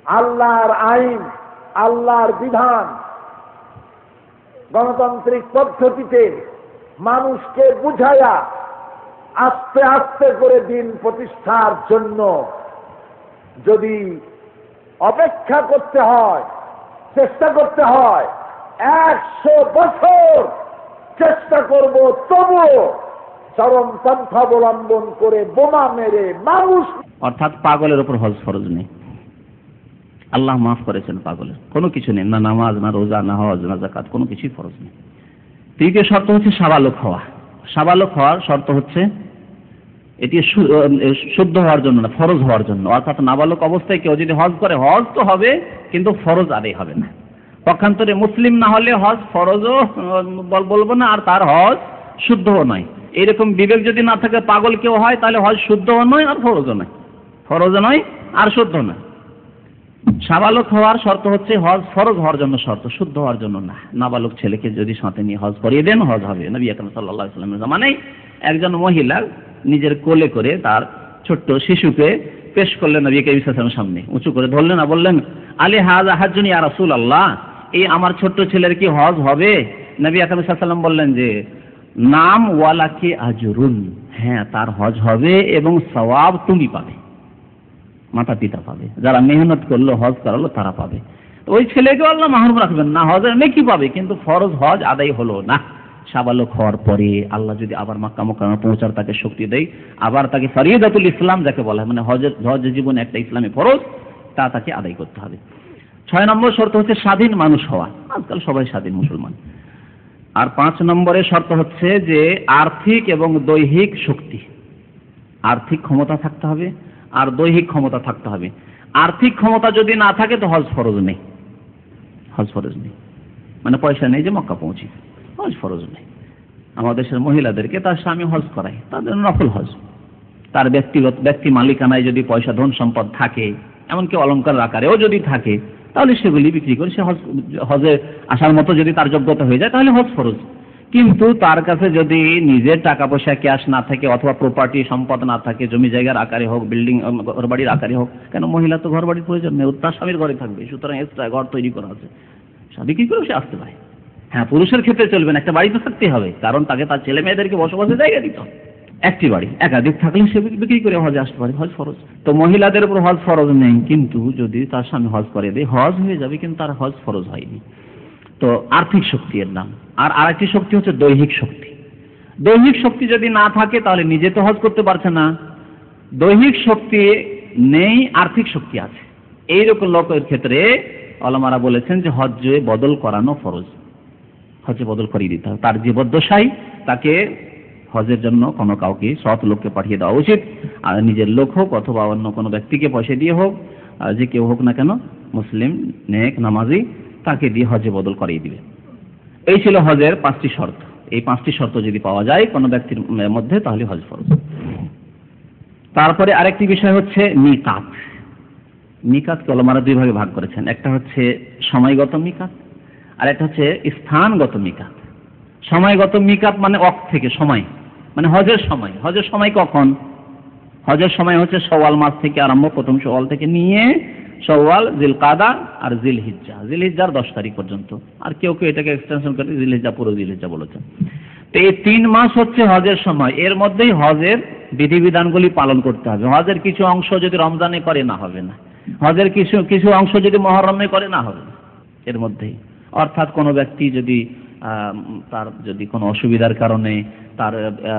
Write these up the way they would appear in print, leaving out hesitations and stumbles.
আল্লাহর আইন, আল্লাহর বিধান, গণতান্ত্রিক পদ্ধতিতে মানুষকে বুঝায়া আস্তে আস্তে করে দিন প্রতিষ্ঠার জন্য যদি অপেক্ষা করতে হয়, চেষ্টা করতে হয়, 100 বছর চেষ্টা করব, তবুও চরম পন্থা অবলম্বন করে বোমা মেরে মানুষ। অর্থাৎ পাগলের উপর হজ ফরজ নেই, আল্লাহ মাফ করেছেন পাগলের, কোনো কিছু নেই, না নামাজ, না রোজা, না হজ, না যাকাত, কোনো কিছুই ফরজ নেই। তৃতীয় শর্ত হচ্ছে সাবালক হওয়া। সাবালক হওয়ার শর্ত হচ্ছে এটি শুদ্ধ হওয়ার জন্য না, ফরজ হওয়ার জন্য। অর্থাৎ নাবালক অবস্থায় কেউ যদি হজ করে, হজ তো হবে কিন্তু ফরজ আদায় হবে না। পক্ষান্তরে মুসলিম না হলে হজ ফরজও বলবো না, আর তার হজ শুদ্ধও নয়। এইরকম বিবেক যদি না থাকে, পাগল কেউ হয়, তাহলে হজ শুদ্ধও নয় আর ফরজও নয়, ফরজও নয় আর শুদ্ধ নয়। সাবালক হওয়ার শর্ত হচ্ছে হজ ফরজ হওয়ার জন্য শর্ত, শুদ্ধ হওয়ার জন্য না। নাবালক ছেলেকে যদি সাথে নিয়ে হজ করিয়ে দেন, হজ হবে। নবী আকরাম সাল্লাল্লাহু আলাইহি ওয়াসাল্লামের জামানায় একজন মহিলা নিজের কোলে করে তার ছোট্ট শিশুকে পেশ করলেন নবী করিম সাল্লাল্লাহু আলাইহি ওয়াসাল্লামের সামনে, উঁচু করে ধরলেন আর বললেন, আলী হাযা হাজ্জুন ইয়া রাসূলুল্লাহ, এই আমার ছোট্ট ছেলের কি হজ হবে? নবী আকরাম সাল্লাল্লাহু আলাইহি ওয়াসাল্লাম বললেন যে, নাম ওয়ালাকি আজরুন, হ্যাঁ তার হজ হবে এবং সওয়াব তুমি পাবে, মাতা পিতা পাবে, যারা মেহনত করলো হজ করালো তারা পাবে। তো ওই ছেলেকে আল্লাহ মাহরুম রাখবেন না, হজের নেকি পাবে, কিন্তু ফরজ হজ আদায় হলো না। সাবালক হওয়ার পরে আল্লাহ যদি আবার মক্কা মুকাররমা পৌঁছার তাকে শক্তি দেয়, আবার তাকে ফরিদাতুল ইসলাম যাকে বলা হয়, মানে হজ জীবনে একটা ইসলামী ফরজ, তা তাকে আদায় করতে হবে। 6 নম্বর শর্ত হচ্ছে স্বাধীন মানুষ হওয়া। আজকাল সবাই স্বাধীন মুসলমান। আর 5 নম্বরের শর্ত হচ্ছে যে আর্থিক এবং দৈহিক শক্তি, আর্থিক ক্ষমতা থাকতে হবে আর দৈহিক ক্ষমতা থাকতে হবে। আর্থিক ক্ষমতা যদি না থাকে তো হজ ফরজ নেই, হজ ফরজ নেই, মানে পয়সা নেই যে মক্কা পৌঁছি, হজ ফরজ নেই। আমাদের দেশের মহিলাদেরকে তার স্বামী হজ করায়, তাদের নফল হজ। তার ব্যক্তি মালিকানায় যদি পয়সা ধন সম্পদ থাকে, এমনকি অলংকার আকারেও যদি থাকে, তাহলে সেগুলি বিক্রি করে সে হজে আসার মতো যদি তার যোগ্যতা হয়ে যায়, তাহলে হজ ফরজ। কিন্তু তার কাছে যদি নিজের টাকা পয়সা ক্যাশ না থাকে, অথবা প্রপার্টি সম্পদ না থাকে, জমি জায়গার আকারে হোক, বিল্ডিং ঘরবাড়ির আকারে হোক, কেন মহিলা তো ঘরবাড়ির প্রয়োজন নেই, তার স্বামীর ঘরে থাকবে, সুতরাং এক্সট্রা ঘর তৈরি করা আছে, বিক্রি করে সে আসতে পারে। হ্যাঁ, পুরুষের ক্ষেত্রে চলবে না, একটা বাড়ি তো থাকতে হবে, কারণ তাকে তার ছেলে মেয়েদেরকে বসবাসের জায়গা দিতে হবে। একটি বাড়ি, একাধিক থাকলে সে বিক্রি করে হজে আসতে পারে, হজ ফরজ। তো মহিলাদের উপর হজ ফরজ নেই, কিন্তু যদি তার স্বামী হজ করে দেয়, হজ হয়ে যাবে, কিন্তু তার হজ ফরজ হয়নি। তো আর্থিক শক্তি এর নাম। আর আরেকটি শক্তি হচ্ছে দৈহিক শক্তি। দৈহিক শক্তি যদি না থাকে তাহলে নিজে তো হজ করতে পারছে না, দৈহিক শক্তি নেই, আর্থিক শক্তি আছে, এইরকম লোকের ক্ষেত্রে ওলামারা বলেছেন যে হজ্জে বদল করানো ফরজ, হজ্জে বদল করিয়ে দিতে হবে। তার জীবদ্দশায় তাকে হজের জন্য কোনো কাউকে সৎ লোককে পাঠিয়ে দেওয়া উচিত, আর নিজের লোক হোক অথবা অন্য কোনো ব্যক্তিকে পয়সা দিয়ে হোক, যে কেউ হোক না কেন, মুসলিম নেক নামাজি, তাকে দিয়ে হজে বদল করিয়ে দিবে। এই ছিল হজের 5টি শর্ত। এই 5টি শর্ত যদি পাওয়া যায় কোনো ব্যক্তির মধ্যে, তাহলে হজ ফরজ। তারপরে আরেকটি বিষয় হচ্ছে মিকাত। মিকাতকে ওলামারা 2 ভাগে ভাগ করেছেন, একটা হচ্ছে সময়গত মিকাত আর একটা হচ্ছে স্থানগত মিকাত। সময়গত মিকাত মানে ওয়াক্ত থেকে, সময় মানে হজের সময়। হজের সময় কখন? হজের সময় হচ্ছে শাওয়াল মাস থেকে আরম্ভ, প্রথম শাওয়াল থেকে নিয়ে শাওয়াল, জিলকাদা আর জিলহিজ্জা, জিলহিজ্জার 10 তারিখ পর্যন্ত। আর কেউ কেউ এটাকে এক্সটেনশন করে জিলহিজ্জা, পুরো জিলহিজ্জা বলেছেন। তো এই 3 মাস হচ্ছে হজের সময়। এর মধ্যেই হজের বিধিবিধানগুলি পালন করতে হবে। হজের কিছু অংশ যদি রমজানে করে না হবে না, হজের কিছু অংশ যদি মুহররমে করে না হবে না, এর মধ্যেই। অর্থাৎ কোনো ব্যক্তি যদি তার যদি কোনো অসুবিধার কারণে তার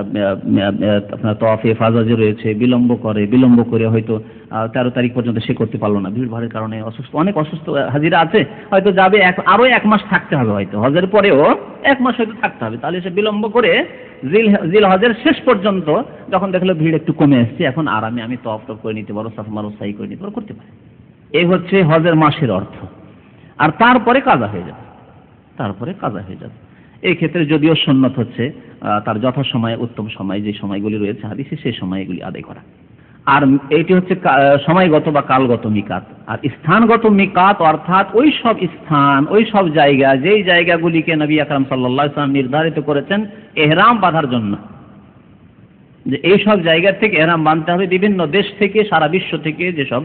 আপনার তওয়াফে ইফাদা রয়েছে, বিলম্ব করে হয়তো 13 তারিখ পর্যন্ত সে করতে পারলো না, ভিড় ভাড়ের কারণে অনেক অসুস্থ হাজিরা আছে, হয়তো যাবে, আরো 1 মাস থাকতে হবে, হয়তো হজের পরেও 1 মাস হয়তো থাকতে হবে, তাহলে সে বিলম্ব করে জিল হজের শেষ পর্যন্ত যখন দেখলো ভিড় একটু কমে আসছে, এখন আরামে আমি তওয়াফ করে নিতে পারো, সাফা মারওয়া সাই করে নিতে পারো, করতে পারে। এই হচ্ছে হজের মাসের অর্থ। আর তারপরে কাজা হয়ে যাবে, এই ক্ষেত্রে যদিও সুন্নত হচ্ছে তার যথাসময়ে, উত্তম সময় যে সময়গুলি রয়েছে হাদিসে, সেই সময়গুলি আদায় করা। আর এইটি হচ্ছে সময়গত বা কালগত মিকাত। আর স্থানগত মিকাত অর্থাৎ ওই সব স্থান, ওই সব জায়গা, যেই জায়গাগুলিকে নবী আকরাম সাল্লাল্লাহু আলাইহি ওয়াসাল্লাম নির্ধারিত করেছেন ইহরাম বাঁধার জন্য, যে এই সব জায়গা থেকে ইহরাম বাঁধতে হবে। বিভিন্ন দেশ থেকে, সারা বিশ্ব থেকে যেসব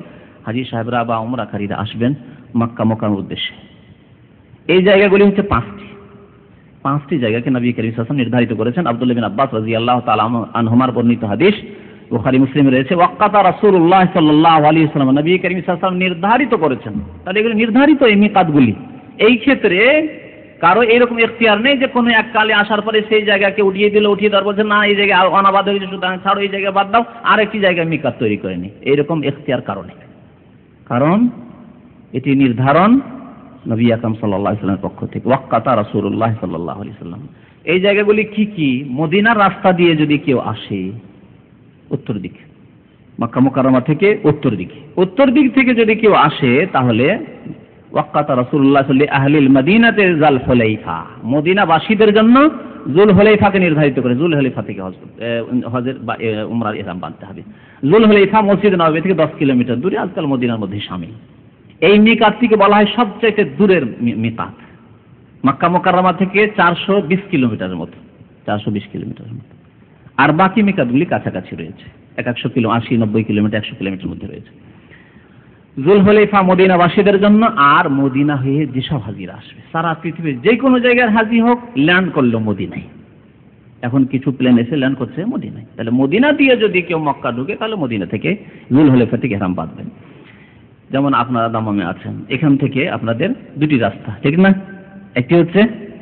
হাজি সাহেবরা বা উমরাকারীরা আসবেন মক্কা মক্কার উদ্দেশ্যে। এই জায়গাগুলি হচ্ছে পাঁচটি জায়গাকে নবী করিম সাল্লাল্লাহু আলাইহি ওয়াসাল্লাম নির্ধারিত করেছেন। আব্দুল্লাহ বিন আব্বাস রাদিয়াল্লাহু তাআলা আনহুমার বর্ণিত হাদিস, বুখারী মুসলিমে রয়েছে, ওয়াক্কাতা রাসূলুল্লাহ সাল্লাল্লাহু আলাইহি ওয়াসাল্লাম, নবী করিম সাল্লাল্লাহু আলাইহি ওয়াসাল্লাম নির্ধারিত করেছেন। তাহলে এগুলো নির্ধারিত এই মিকাতগুলি। এই ক্ষেত্রে কারো এরকম এখতিয়ার নেই যে কোনো এক কালে আসার পরে সেই জায়গাকে উঠিয়ে দেওয়ার বলছে না এই জায়গায় অনাবাদ হয়েছে সুতরাং ছাড়ো, এই জায়গায় বাদ দাও, আর একটি জায়গায় মিকাত তৈরি করে নি, এইরকম এখতিয়ার কারণে। কারণ এটি নির্ধারণ নবী আকরাম সাল্লাল্লাহু আলাইহি ওয়াসাল্লামের পক্ষ থেকে, ওয়াক্কাতা রাসূলুল্লাহ সাল্লাল্লাহু আলাইহি ওয়াসাল্লাম। এই জায়গাগুলি কি কি? মদিনার রাস্তা দিয়ে যদি কেউ আসে উত্তর দিকে, মক্কা মুকাররমা থেকে উত্তর দিক থেকে যদি কেউ আসে তাহলে ওয়াক্কাতা রাসূলুল্লাহ সাল্লাল্লাহু আলাইহি আহলিল মদিনাতে যাল হুলাইফা, মদিনাবাসীদের জন্য জুল হুলাইফাকে নির্ধারিত করে। জুল হুলাইফা থেকে হজের বা উমরার ইহরাম বাঁধতে হবে। জুল হুলাইফা মসজিদ নববী থেকে 10 কিলোমিটার দূরে, আজকাল মদিনার মধ্যে শামিল। এই মিকাতটিকে বলা হয় সবচেয়ে দূরের মিকাত। মক্কা মুকাররমা থেকে 420 কিলোমিটারের মতো, 420 কিলোমিটারের মতো। আর বাকি মিকাতগুলি কাছাকাছি রয়েছে, 100 কিলো, 80-90 কিলোমিটার, 100 কিলোমিটার মধ্যে রয়েছে। জুলহুলাইফা মদিনাবাসীদের জন্য, আর মদিনা হয়ে যেসব হাজিরা আসবে, সারা পৃথিবীর যে কোনো জায়গার হাজি হোক, ল্যান্ড করলো মদিনায়। এখন কিছু প্লেন এসে ল্যান্ড করছে মদিনায়, তাহলে মদিনা দিয়ে যদি কেউ মক্কা ঢুকে তাহলে মদিনা থেকে জুলহুলাইফা থেকে ইহরাম বাঁধবেন। যেমন আপনারা দামামে আছেন, এখান থেকে আপনাদের দুটি রাস্তা, ঠিক না? একটি হচ্ছে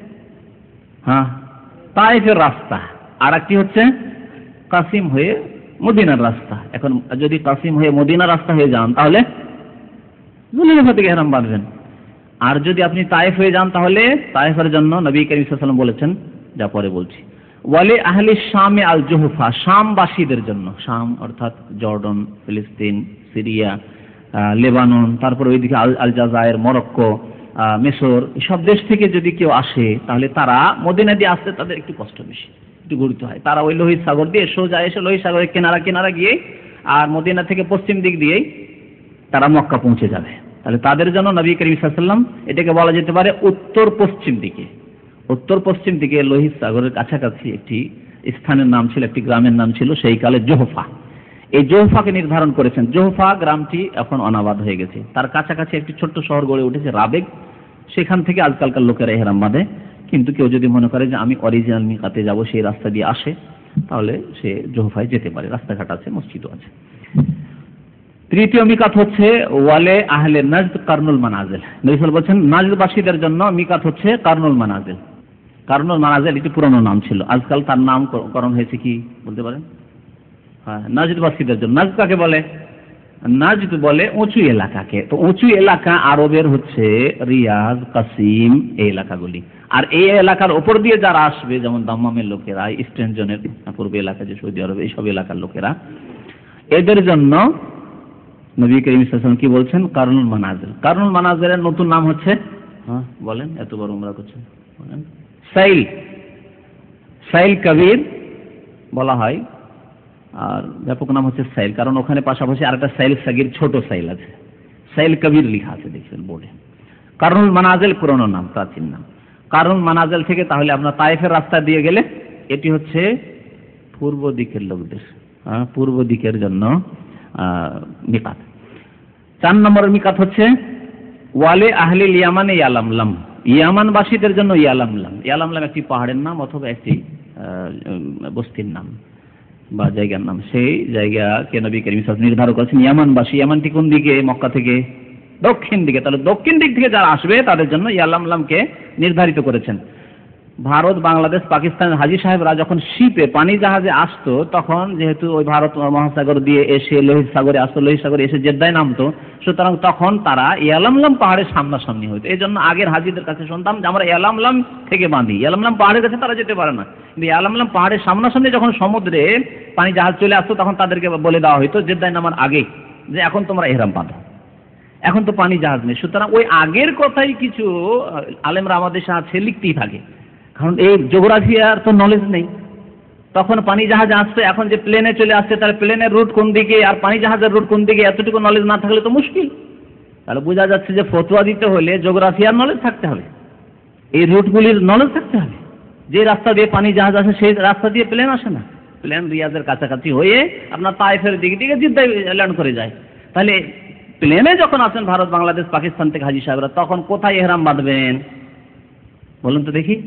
তায়েফের রাস্তা, আর একটি হচ্ছে কাসিম হয়ে মদিনার রাস্তা। এখন যদি কাসিম হয়ে মদিনার রাস্তা হয়ে যান তাহলে জুলহুলাইফা থেকে ইহরাম বাঁধবেন। আর যদি আপনি তায়েফ হয়ে যান তাহলে তায়েফের জন্য নবী করিম সাল্লাল্লাহু আলাইহি ওয়াসাল্লাম বলেছেন, যা পরে বলছি, ওয়ালি আহলি শামে আল জুহফা, শামবাসীদের জন্য। শাম অর্থাৎ জর্ডন, ফিলিস্তিন, সিরিয়া, লেবানন, তারপর ওইদিকে আলজাজায়ের, মরক্কো, মিশর, সব দেশ থেকে যদি কেউ আসে তাহলে তারা মদিনা দিয়ে আসতে তাদের একটু কষ্ট বেশি, একটু ঘুরতে হয়। তারা ওই লোহিত সাগর দিয়ে সোজা এসে লোহিত সাগরের কিনারা গিয়ে আর মদিনা থেকে পশ্চিম দিক দিয়েই তারা মক্কা পৌঁছে যাবে। তাহলে তাদের জন্য নবী করিম সাল্লাল্লাহু আলাইহি ওয়াসাল্লাম এটাকে বলা যেতে পারে উত্তর পশ্চিম দিকে লোহিত সাগরের কাছাকাছি একটি স্থানের নাম ছিল, একটি গ্রামের নাম ছিল সেই কালে জোহফা। এই জোহফাকে নির্ধারণ করেছেন। জোহফা গ্রামটি এখন অনাবাদ হয়ে গেছে, তার কাছাকাছি একটি ছোট্ট শহর গড়ে উঠেছে রাবেগ, সেখান থেকে আজকালকার লোকেরা ইহরাম বাঁধে। কিন্তু কেউ যদি মনে করে যে আমি অরিজিনাল মিকাতে যাব, সেই রাস্তা দিয়ে আসে, তাহলে সে জোহফায় যেতে পারে, রাস্তাঘাট আছে, মসজিদও আছে। তৃতীয় মিকাত হচ্ছে ওয়ালে আহলে নাজদ কারনুল মানাজিল। নবী সাল্লাল্লাহু আলাইহি ওয়াসাল্লাম বলেছেন নাজদবাসীদের জন্য মিকাত হচ্ছে কারনুল মানাজিল। কারনুল মানাজিল এটি পুরনো নাম ছিল, আজকাল তার নামকরণ হয়েছে কি বলতে পারেন? নাজদবাসীদের জন্য। নাজদ কাকে বলে? নাজদ বলে উঁচু এলাকাকে। তো উঁচু এলাকা আরবের হচ্ছে রিয়াজ, কাসিম, এই এলাকাগুলি। আর এই এলাকার ওপর দিয়ে যারা আসবে, যেমন দাম্মামের লোকেরা, ইস্টার্ন জোনের পূর্ব এলাকা যে সৌদি আরব, এইসব এলাকার লোকেরা, এদের জন্য নবী করিম সাল্লাল্লাহু আলাইহি ওয়াসাল্লাম কি বলছেন? কারনুল মানাজিল। কারনুল মানাজিলের নতুন নাম হচ্ছে, বলেন, এতবার উমরা করছেন, বলেন, সাইল কবির বলা হয়, আর ব্যাপক নাম হচ্ছে সাইল, কারণ ওখানে পাশাপাশি আরেকটা সাইল সাগির, ছোট সাইল আছে, সাইল কবির লেখা আছে দেখবেন বোর্ডে। কারনুল মানাজিল পুরনো নাম, প্রাচীন নাম। কারনুল মানাজিল থেকে তাহলে আপনার তায়েফের রাস্তা দিয়ে গেলে এটি হচ্ছে পূর্ব দিকের লোকদের, পূর্ব দিকের জন্য মিকাত। 4 নম্বরের মিকাত হচ্ছে ওয়ালে আহলিল ইয়ামানে ইয়ালামলাম, ইয়ামানবাসীদের জন্য ইয়ালামলাম। ইয়ালামলাম একটি পাহাড়ের নাম অথবা একটি বস্তির নাম বা জায়গার নাম। সেই জায়গাকে নবী করিম সাল্লাল্লাহু আলাইহি ওয়াসাল্লাম নির্ধারণ করেছেন ইয়ামানবাসী। ইয়ামানটি কোন দিকে? মক্কা থেকে দক্ষিণ দিকে। তাহলে দক্ষিণ দিক থেকে যারা আসবে তাদের জন্য ইয়ালামলামকে নির্ধারিত করেছেন। ভারত, বাংলাদেশ, পাকিস্তানের হাজি সাহেবরা যখন শিপে পানি জাহাজে আসতো, তখন যেহেতু ওই ভারত মহাসাগর দিয়ে এসে লোহিত সাগরে আসতো, লোহিত সাগরে এসে জেদ্দায় নামতো, সুতরাং তখন তারা ইয়ালামলাম পাহাড়ের সামনাসামনি হইতো। এই জন্য আগের হাজিদের কাছে শুনতাম যে আমরা ইয়ালামলাম থেকে বাঁধি, ইয়ালামলাম পাহাড়ের কাছে তারা যেতে পারে না, কিন্তু ইয়ালামলাম পাহাড়ের সামনাসামনি যখন সমুদ্রে পানি জাহাজ চলে আসতো তখন তাদেরকে বলে দেওয়া হইতো জেদ্দায় নামার আগে যে এখন তোমরা ইহরাম বাঁধো, এখন তো পানি জাহাজ নেই। সুতরাং ওই আগের কথাই কিছু আলেমরা আমাদের সাথে লিখতেই থাকে, কারণ এই জিওগ্রাফিয়ার তো নলেজ নেই। তখন পানি জাহাজ আসছে, এখন যে প্লেনে চলে আসছে তার প্লেনের রুট কোন দিকে আর পানি জাহাজের রুট কোন দিকে, এতটুকু নলেজ না থাকলে তো মুশকিল। তাহলে বোঝা যাচ্ছে যে ফতোয়া দিতে হলে জিওগ্রাফিয়ার নলেজ থাকতে হবে, এই রুটগুলির নলেজ থাকতে হবে। যে রাস্তা দিয়ে পানি জাহাজ আসে সেই রাস্তা দিয়ে প্লেন আসে না, প্লেন রিয়াজের কাছাকাছি হয়ে আপনার তায়েফের দিকে দিকে জিদ্দায় ল্যান্ড করে যায়। তাহলে প্লেনে যখন আসেন ভারত, বাংলাদেশ, পাকিস্তান থেকে হাজি সাহেবরা, তখন কোথায় এহরাম বাঁধবেন বলুন তো দেখি?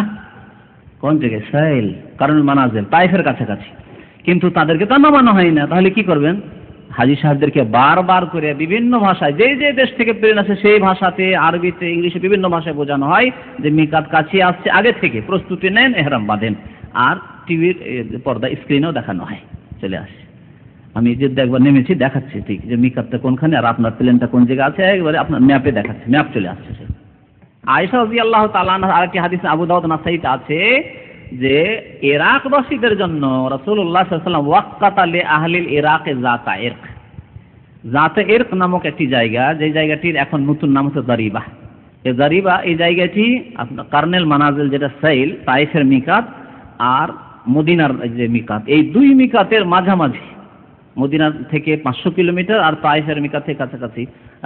কোন জায়গায়? সাইল, কারণুল মানাজিল, তায়েফের কাছাকাছি। কিন্তু তাদেরকে তো নামানো হয় না। তাহলে কি করবেন? হাজি সাহেবদেরকে বারবার করে বিভিন্ন ভাষায়, যে যে দেশ থেকে প্লেন আসে সেই ভাষাতে, আরবিতে, ইংলিশে, বিভিন্ন ভাষায় বোঝানো হয় যে মিকাত কাছে আসছে, আগে থেকে প্রস্তুতি নেন, এহরাম বাঁধেন। আর টিভির পর্দা স্ক্রিনেও দেখানো হয়, চলে আসে। আমি যে একবার নেমেছি, দেখাচ্ছি ঠিক যে মিকাতটা কোনখানে আর আপনার প্লেনটা কোন জায়গায় আছে, একবারে আপনার ম্যাপে দেখাচ্ছে, ম্যাপ চলে আসছে। আয়েশা রাদিয়াল্লাহু তাআলা আনহা আরেকটি হাদিস আবু দাউদ নাসাইতে আছে যে ইরাকবাসীদের জন্য রাসূলুল্লাহ সাল্লাল্লাহু আলাইহি ওয়াসাল্লাম ওয়াক্কাতা লি আহলিল ইরাকে যাতা ইরক, যাতা ইরক নামক একটি জায়গা, যে জায়গাটির এখন নতুন নাম হচ্ছে দারিবা। এই দারিবা, এই জায়গাটি আপনার কারনুল মানাজিল, যেটা সাইল, তায়েফের মিকাত, আর মদিনার যে মিকাত, এই দুই মিকাতের মাঝামাঝি, মদিনার থেকে 500 কিলোমিটার আর তায়েফের মিকাত থেকে কাছাকাছি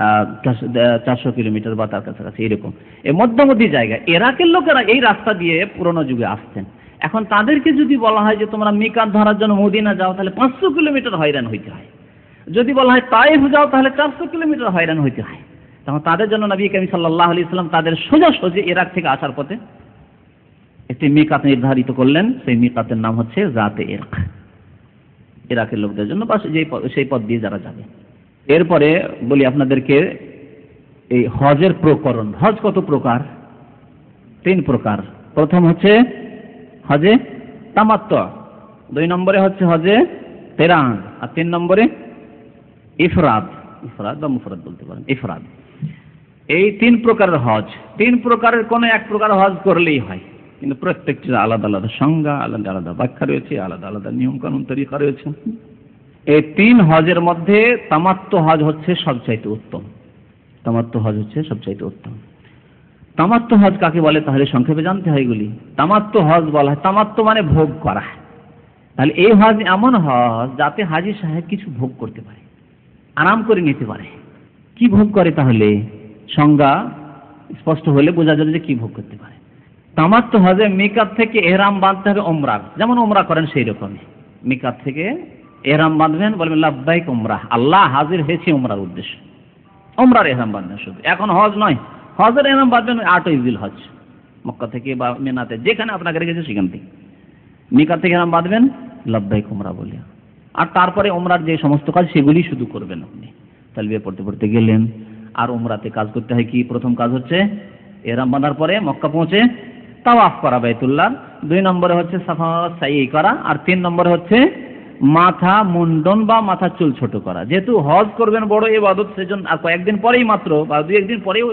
400 কিলোমিটার বা তার কাছাকাছি, এরকম এই মধ্যবর্তী জায়গা। ইরাকের লোকেরা এই রাস্তা দিয়ে পুরোনো যুগে আসতেন। এখন তাদেরকে যদি বলা হয় যে তোমরা মিকাত ধরার জন্য মদিনা যাও, তাহলে 500 কিলোমিটার হয়রান হইতে হয়। যদি বলা হয় তায়েফ যাও, তাহলে 400 কিলোমিটার হয়রান হইতে হয়। তখন তাদের জন্য নবী করিম সাল্লাল্লাহু আলাইহি ওয়াসাল্লাম তাদের সোজাসুজি ইরাক থেকে আসার পথে একটি মিকাত নির্ধারিত করলেন। সেই মিকাতের নাম হচ্ছে যাতে ইরক, ইরাকের লোকদের জন্য, বা সেই পথ দিয়ে যারা যাবে। এরপরে বলি আপনাদেরকে এই হজের প্রকরণ। হজ কত প্রকার? 3 প্রকার। প্রথম হচ্ছে হজে তামাত্তু, 2 নম্বরে হচ্ছে হজে কিরান, আর 3 নম্বরে ইফরাদ। ইফরাদ বা মুফরাদ বলতে পারেন, ইফরাদ। এই 3 প্রকারের হজ। 3 প্রকারের কোনো এক প্রকার হজ করলেই হয়, কিন্তু প্রত্যেকটির আলাদা আলাদা সংজ্ঞা, আলাদা আলাদা ব্যাখ্যা রয়েছে, আলাদা আলাদা নিয়ম কানুন তরিকা রয়েছে। এই 3 হজের মধ্যে তামাত্তু হজ হচ্ছে সবচাইতে উত্তম। তামাত্তু হজ হচ্ছে সবচাইতে উত্তম। তামাত্তু হজ কাকে বলে তাহলে সংক্ষেপে জানতে হয় এগুলি। তামাত্তু হজ বলা হয়, তামাত্তু মানে ভোগ করা। তাহলে এই হজ এমন হজ যাতে হাজী সাহেব কিছু ভোগ করতে পারে, আরাম করে নিতে পারে। কি ভোগ করে? তাহলে সংজ্ঞা স্পষ্ট হলে বোঝা যাবে যে কি ভোগ করতে পারে। তামাত্তু হজে মিকাত থেকে এহরাম বাঁধতে হবে ওমরার, যেমন ওমরা করেন সেই রকমই। মিকাত থেকে এহরাম বাঁধবেন, বলবেন লাব্বাইক উমরাহ, আল্লাহ হাজির হয়েছে ওমরার উদ্দেশ্যে। ওমরার এহরাম বাঁধবেন শুধু, এখন হজ নয়। হজের এহরাম বাঁধবেন 8ই জিল হজ, মক্কা থেকে বা মিনাতে, যেখানে আপনাকে রেখেছে সেখান থেকে। মিকাত থেকে এহরাম বাঁধবেন লাব্বাইক উমরা বলে, আর তারপরে ওমরার যে সমস্ত কাজ সেগুলি শুধু করবেন আপনি। তালবিয়া পড়তে পড়তে গেলেন। আর ওমরাতে কাজ করতে হয় কি? প্রথম কাজ হচ্ছে এহরাম বাঁধার পরে মক্কা পৌঁছে তাওয়াফ করা বাইতুল্লাহ, 2 নম্বরে হচ্ছে সাফা সাই করা, আর 3 নম্বরে হচ্ছে মাথা মুন্ডন বা মাথা চুল ছোট করা। যেহেতু হজ করবেন বড় ইবাদত, সেজন্য আর কয়েকদিন পরেই মাত্র, বা 2-1 দিন পরেও,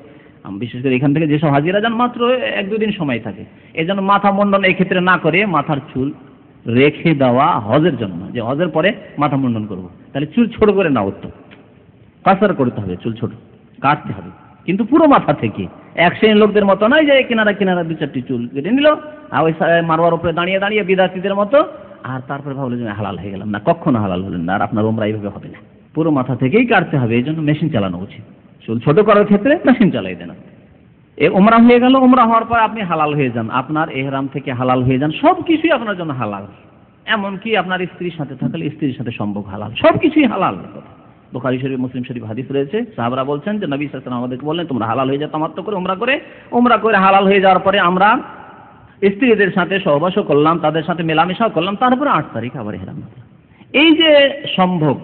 বিশেষ করে এখান থেকে যেসব হাজিরা যান মাত্র 1-2 দিন সময় থাকে, এই জন্য মাথা মুন্ডন এই ক্ষেত্রে না করে মাথার চুল রেখে দেওয়া হজের জন্য, যে হজের পরে মাথা মুন্ডন করবো, তাহলে চুল ছোট করে না, উত্তম কাসার করতে হবে, চুল ছোট কাটতে হবে, কিন্তু পুরো মাথা থেকে। এক শ্রেণীর লোকদের মতো নয় যে কিনারা কিনারা 2-4টি চুল কেটে নিল আর ওই মারওয়ার উপরে দাঁড়িয়ে দাঁড়িয়ে বিদাতিদের মতো, আর তারপরে ভাবলো যে হালাল হয়ে গেলাম। না, কখনো হালাল হলেন না। আর আপনার ওমরা এইভাবে হবে না, পুরো মাথা থেকেই কাটতে হবে। এই জন্য মেশিন চালানো উচিত। চুল ছোট করার ক্ষেত্রে মেশিন চালাই দেন। এই ওমরা হয়ে গেল, ওমরা হওয়ার পর আপনি হালাল হয়ে যান, আপনার এহরাম থেকে হালাল হয়ে যান, সব কিছুই আপনার জন্য হালাল। এমনকি আপনার স্ত্রীর সাথে থাকলে স্ত্রীর সাথে সম্ভব হালাল, সব কিছুই হালাল। বুখারী শরীফ, মুসলিম শরীফ হাদিস রয়েছে, সাহাবারা বলছেন যে নবী সাল্লাল্লাহু আলাইহি ওয়াসাল্লাম আমাদেরকে বললেন তোমরা হালাল হয়ে যাও তামাত্তু করে, ওমরা করে হালাল হয়ে যাওয়ার পরে আমরা স্ত্রীদের সাথে সহবাসও করলাম, তাদের সাথে মেলামেশাও করলাম, তারপরে 8 তারিখ আবার ইহরাম। এই যে সম্ভব,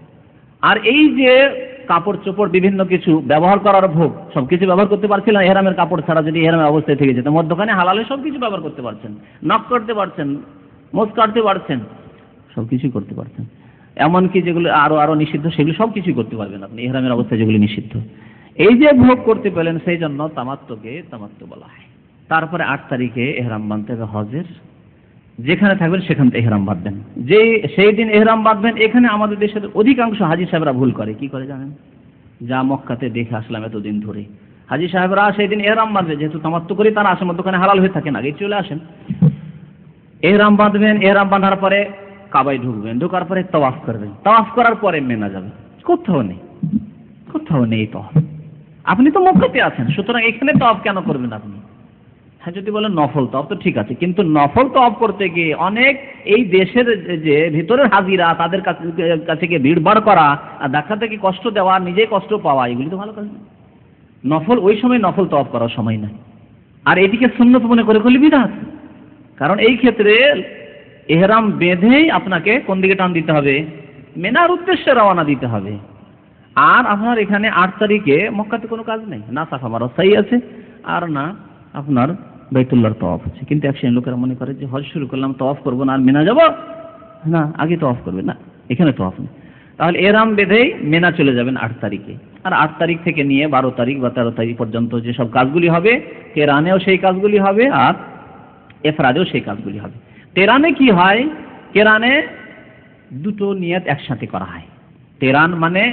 আর এই যে কাপড় চোপড় বিভিন্ন কিছু ব্যবহার করার ভোগ, সবকিছু ব্যবহার করতে পারছিলেন ইহরামের কাপড় ছাড়া, যদি ইহরামের অবস্থায় থেকে যেত। মধ্যখানে হালালে সবকিছু ব্যবহার করতে পারছেন, নখ করতে পারছেন, মোজ কাটতে পারছেন, সবকিছু করতে পারছেন। এমনকি যেগুলো আরো নিষিদ্ধ সেগুলো সবকিছু করতে পারবেন আপনি ইহরামের অবস্থায়, যেগুলি নিষিদ্ধ। এই যে ভোগ করতে পেলেন, সেই জন্য তামাত্তুকে তামাত্তু বলা হয়। তারপরে 8 তারিখে এহরাম বাঁধতে হবে হজের। যেখানে থাকবেন সেখান থেকে এহরাম বাঁধবেন। সেই দিন এহরাম বাঁধবেন। এখানে আমাদের দেশের অধিকাংশ হাজী সাহেবরা ভুল করে। কি করে জানেন? যা মক্কাতে দেখে আসলাম এতদিন ধরে, হাজী সাহেবরা সেই দিন এহরাম বাঁধবে, যেহেতু তামাত্তু করে তারা আসেন, মধ্যখানে হালাল হয়ে থাকেন, আগেই চলে আসেন। এহরাম বাঁধবেন, এহরাম বাঁধার পরে কাবায় ঢুকবেন, ঢোকার পরে তাওয়াফ করবেন, তাওয়াফ করার পরে মিনা যাবেন। কোথাও নেই তাওয়াফ। আপনি তো মক্কাতে আছেন, সুতরাং এখানে তাওয়াফ কেন করবেন আপনি? হ্যাঁ, যদি বলেন নফল তওয়াফ তো ঠিক আছে, কিন্তু নফল তওয়াফ করতে গিয়ে অনেক এই দেশের যে ভিতরের হাজিরা তাদের কাছে গিয়ে ভিড় ভাড় করা আর দেখা থেকে কষ্ট দেওয়া, নিজে কষ্ট পাওয়া, এগুলি তো ভালো কাজ না। নফল ওই সময় নফল তওয়াফ করার সময় নাই। আর এটিকে সুন্নত মনে করে করলে বিদআত। কারণ এই ক্ষেত্রে ইহরাম বেঁধেই আপনাকে কোন দিকে টান দিতে হবে? মিনার উদ্দেশ্যে রওনা দিতে হবে। আর আপনার এখানে 8 তারিখে মক্কাতে কোনো কাজ নেই, না সাফা মারওয়া সাই আছে আর না আপনার বাইতুল্লাহর তওয়াফ আছে। কিন্তু এক শ্রেণীর লোকেরা মনে করে যে হজ শুরু করলাম, তওয়াফ করবো না আর মিনা যাব না, আগে তওয়াফ করবে না, এখানে তওয়াফ নেই। তাহলে ইহরাম বেঁধেই মিনা চলে যাবেন 8 তারিখে। আর 8 তারিখ থেকে নিয়ে 12 তারিখ বা 13 তারিখ পর্যন্ত যেসব কাজগুলি হবে, কেরানেও সেই কাজগুলি হবে আর ইফরাদেও সেই কাজগুলি হবে। কেরানে কি হয়? কেরানে দুটো নিয়ত একসাথে করা হয়। কেরান মানে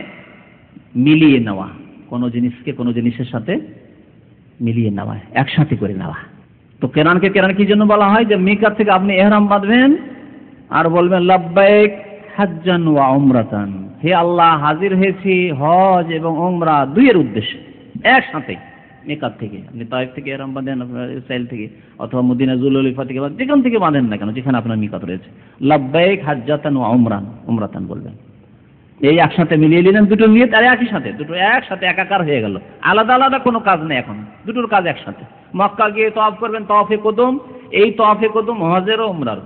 মিলিয়ে নেওয়া, কোনো জিনিসকে কোনো জিনিসের সাথে মিলিয়ে নেওয়া, একসাথে করে নেওয়া। তো কেরানকে কেরান কি জন্য বলা হয়? যে মিকাত থেকে আপনি ইহরাম বাঁধবেন আর বলবেন লাব্বাইক হাজ্জান ওয়া উমরাতান, হে আল্লাহ হাজির হয়েছি হজ এবং উমরা দুইয়ের উদ্দেশ্যে একসাথে। মিকাত থেকে আপনি তায়েফ থেকে ইহরাম বাঁধেন, আপনার ইসরাইল থেকে অথবা মদিনা যুলহুলাইফা থেকে বা যেখান থেকে বাঁধেন না কেন, যেখানে আপনার মিকাত রয়েছে, লাব্বাইক হাজ্জাতান ওয়া উমরাতান বলবেন। এই একসাথে মিলিয়ে নিলেন দুটো নিয়ত, আর একই সাথে দুটো একসাথে একাকার হয়ে গেল। আলাদা আলাদা কোনো কাজ নেই, এখন দুটোর কাজ একসাথে। মক্কা গিয়ে তওয়াফ করবেন, তওয়াফে কুদুম, এই তওয়াফে কুদুম হজের ও উমরার।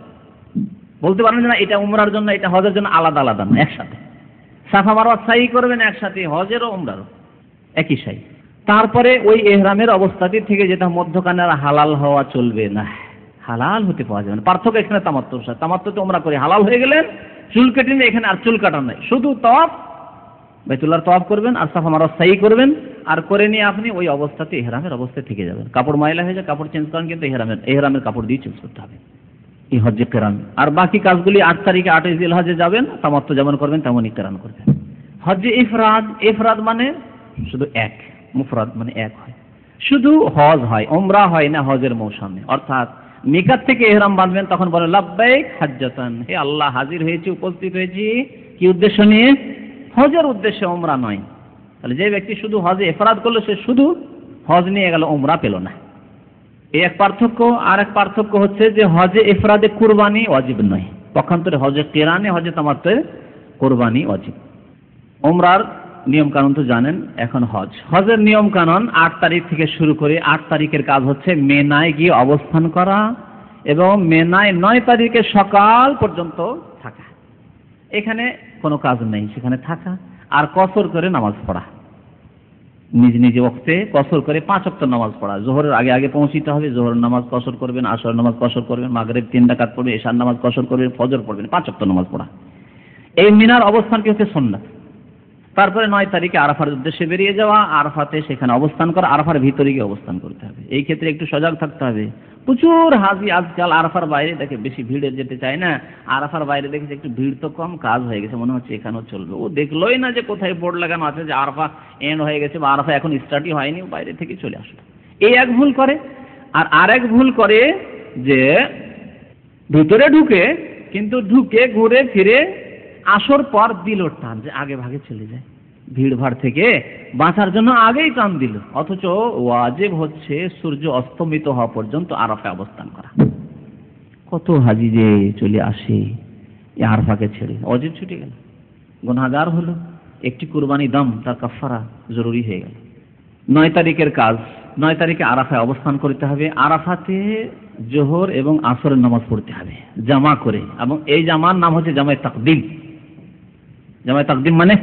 বলতে পারেন না এটা উমরার জন্য এটা হজের জন্য, আলাদা আলাদা না, একসাথে। সাফা মারওয়া সাই করবেন একসাথে, হজের ও উমরার একই সাই। তারপরে ওই ইহরামের অবস্থাটি থেকে যেটা মধ্যখানে আর হালাল হওয়া চলবে না, হালাল হতে পাওয়া যাবে না। পার্থক্য এখানে তামাত্তুর সাথে। তামাত্তুতে উমরা করে হালাল হয়ে গেলেন, চুল কেটে নিয়ে, এখানে আর চুল কাটা নাই, শুধু তওয়াফ, বাইতুল্লাহর তওয়াফ করবেন আর সাফা মারওয়া সাই করবেন, আর করে নিয়ে আপনি ওই অবস্থাতে ইহরামের অবস্থায় থেকে যাবেন। কাপড় ময়লা হয়ে যায়, কাপড় চেঞ্জ করেন, কিন্তু ইহরামের কাপড় দিয়ে চেঞ্জ করতে হবে। এই হজ্জে কেরান। আর বাকি কাজগুলি 8 তারিখে 8 জিলহজে যাবেন, তামাত্তু যেমন করবেন তেমনই কেরান করবেন। হজ্জে ইফরাদ, ইফরাদ মানে শুধু এক, মুফরাদ মানে এক হয়, শুধু হজ হয়, উমরা হয় না হজের মৌসুমে। অর্থাৎ মিকাত থেকে ইহরাম বাঁধবেন, তখন বলেন লাব্বাইক হাজ্জাতান, হে আল্লাহ হাজির হয়েছি, উপস্থিত হয়েছি, কি উদ্দেশ্য নিয়ে? হজের উদ্দেশ্যে, উমরা নয়। তাহলে যে ব্যক্তি শুধু হজে ইফরাদ করলো, সে শুধু হজ নিয়ে গেল, উমরা পেল না। এই এক পার্থক্য। আর এক পার্থক্য হচ্ছে যে হজে ইফরাদে কুরবানি ওয়াজিব নয়, পক্ষান্তরে হজে কেরানে, হজে তামাত্তুয়ে কুরবানি ওয়াজিব। উমরার নিয়ম কানুন তো জানেন। এখন হজের নিয়ম কানুন 8 তারিখ থেকে শুরু করে 8 তারিখের কাজ হচ্ছে মেনায় গিয়ে অবস্থান করা এবং মেনায় 9 তারিখে সকাল পর্যন্ত থাকা। এখানে কোনো কাজ নেই, সেখানে থাকা আর কসর করে নামাজ পড়া, নিজ নিজ ওয়াক্তে কসর করে 5 ওয়াক্ত নামাজ পড়া। জোহরের আগে আগে পৌঁছিতে হবে, জোহরের নামাজ কসর করবেন, আসর নামাজ কসর করবেন, মাগরিব 3 রাকাত পড়বেন, ইশার নামাজ কসর করবেন, ফজর পড়বেন, 5 ওয়াক্ত নামাজ পড়া। এই মিনার অবস্থানটি হচ্ছে সুন্নাত। তারপরে 9 তারিখে আরাফার উদ্দেশ্যে বেরিয়ে যাওয়া, আরাফাতে সেখানে অবস্থান করা, আরাফার ভিতরে গিয়ে অবস্থান করতে হবে। এই ক্ষেত্রে একটু সজাগ থাকতে হবে। প্রচুর হাজি আজকাল আরাফার বাইরে দেখে, বেশি ভিড়ে যেতে চায় না, আরাফার বাইরে দেখেছে একটু ভিড় তো কম, কাজ হয়ে গেছে, মনে হচ্ছে এখানেও চলবে। ও দেখলোই না যে কোথায় বোর্ড লাগানো আছে যে আরাফা এন্ড হয়ে গেছে বা আরাফা এখন স্টার্টই হয়নি, বাইরে থেকে চলে আসলো। এই এক ভুল করে। আর আরেক ভুল করে যে ভিতরে ঢুকে, কিন্তু ঢুকে ঘুরে ফিরে আসর পর দিল টান, যে আগে ভাগে চলে যায়, ভিড় ভাড় থেকে বাঁচার জন্য আগেই টান দিল। অথচ ওয়াজিব হচ্ছে সূর্য অস্তমিত হওয়া পর্যন্ত আরাফায় অবস্থান করা। কত হাজি যে চলে আসে এই আরাফাকে ছেড়ে, ওয়াজিব ছুটে গেল, গুনাহগার হলো, একটি কুরবানি দাম তার কাফারা জরুরি হয়ে গেল। 9 তারিখের কাজ, 9 তারিখে আরাফায় অবস্থান করতে হবে। আরাফাতে জোহর এবং আসরের নামাজ পড়তে হবে জামা করে, এবং এই জামার নাম হচ্ছে জামায়ে তাকদিম। জামায়ে তাকদিম মানে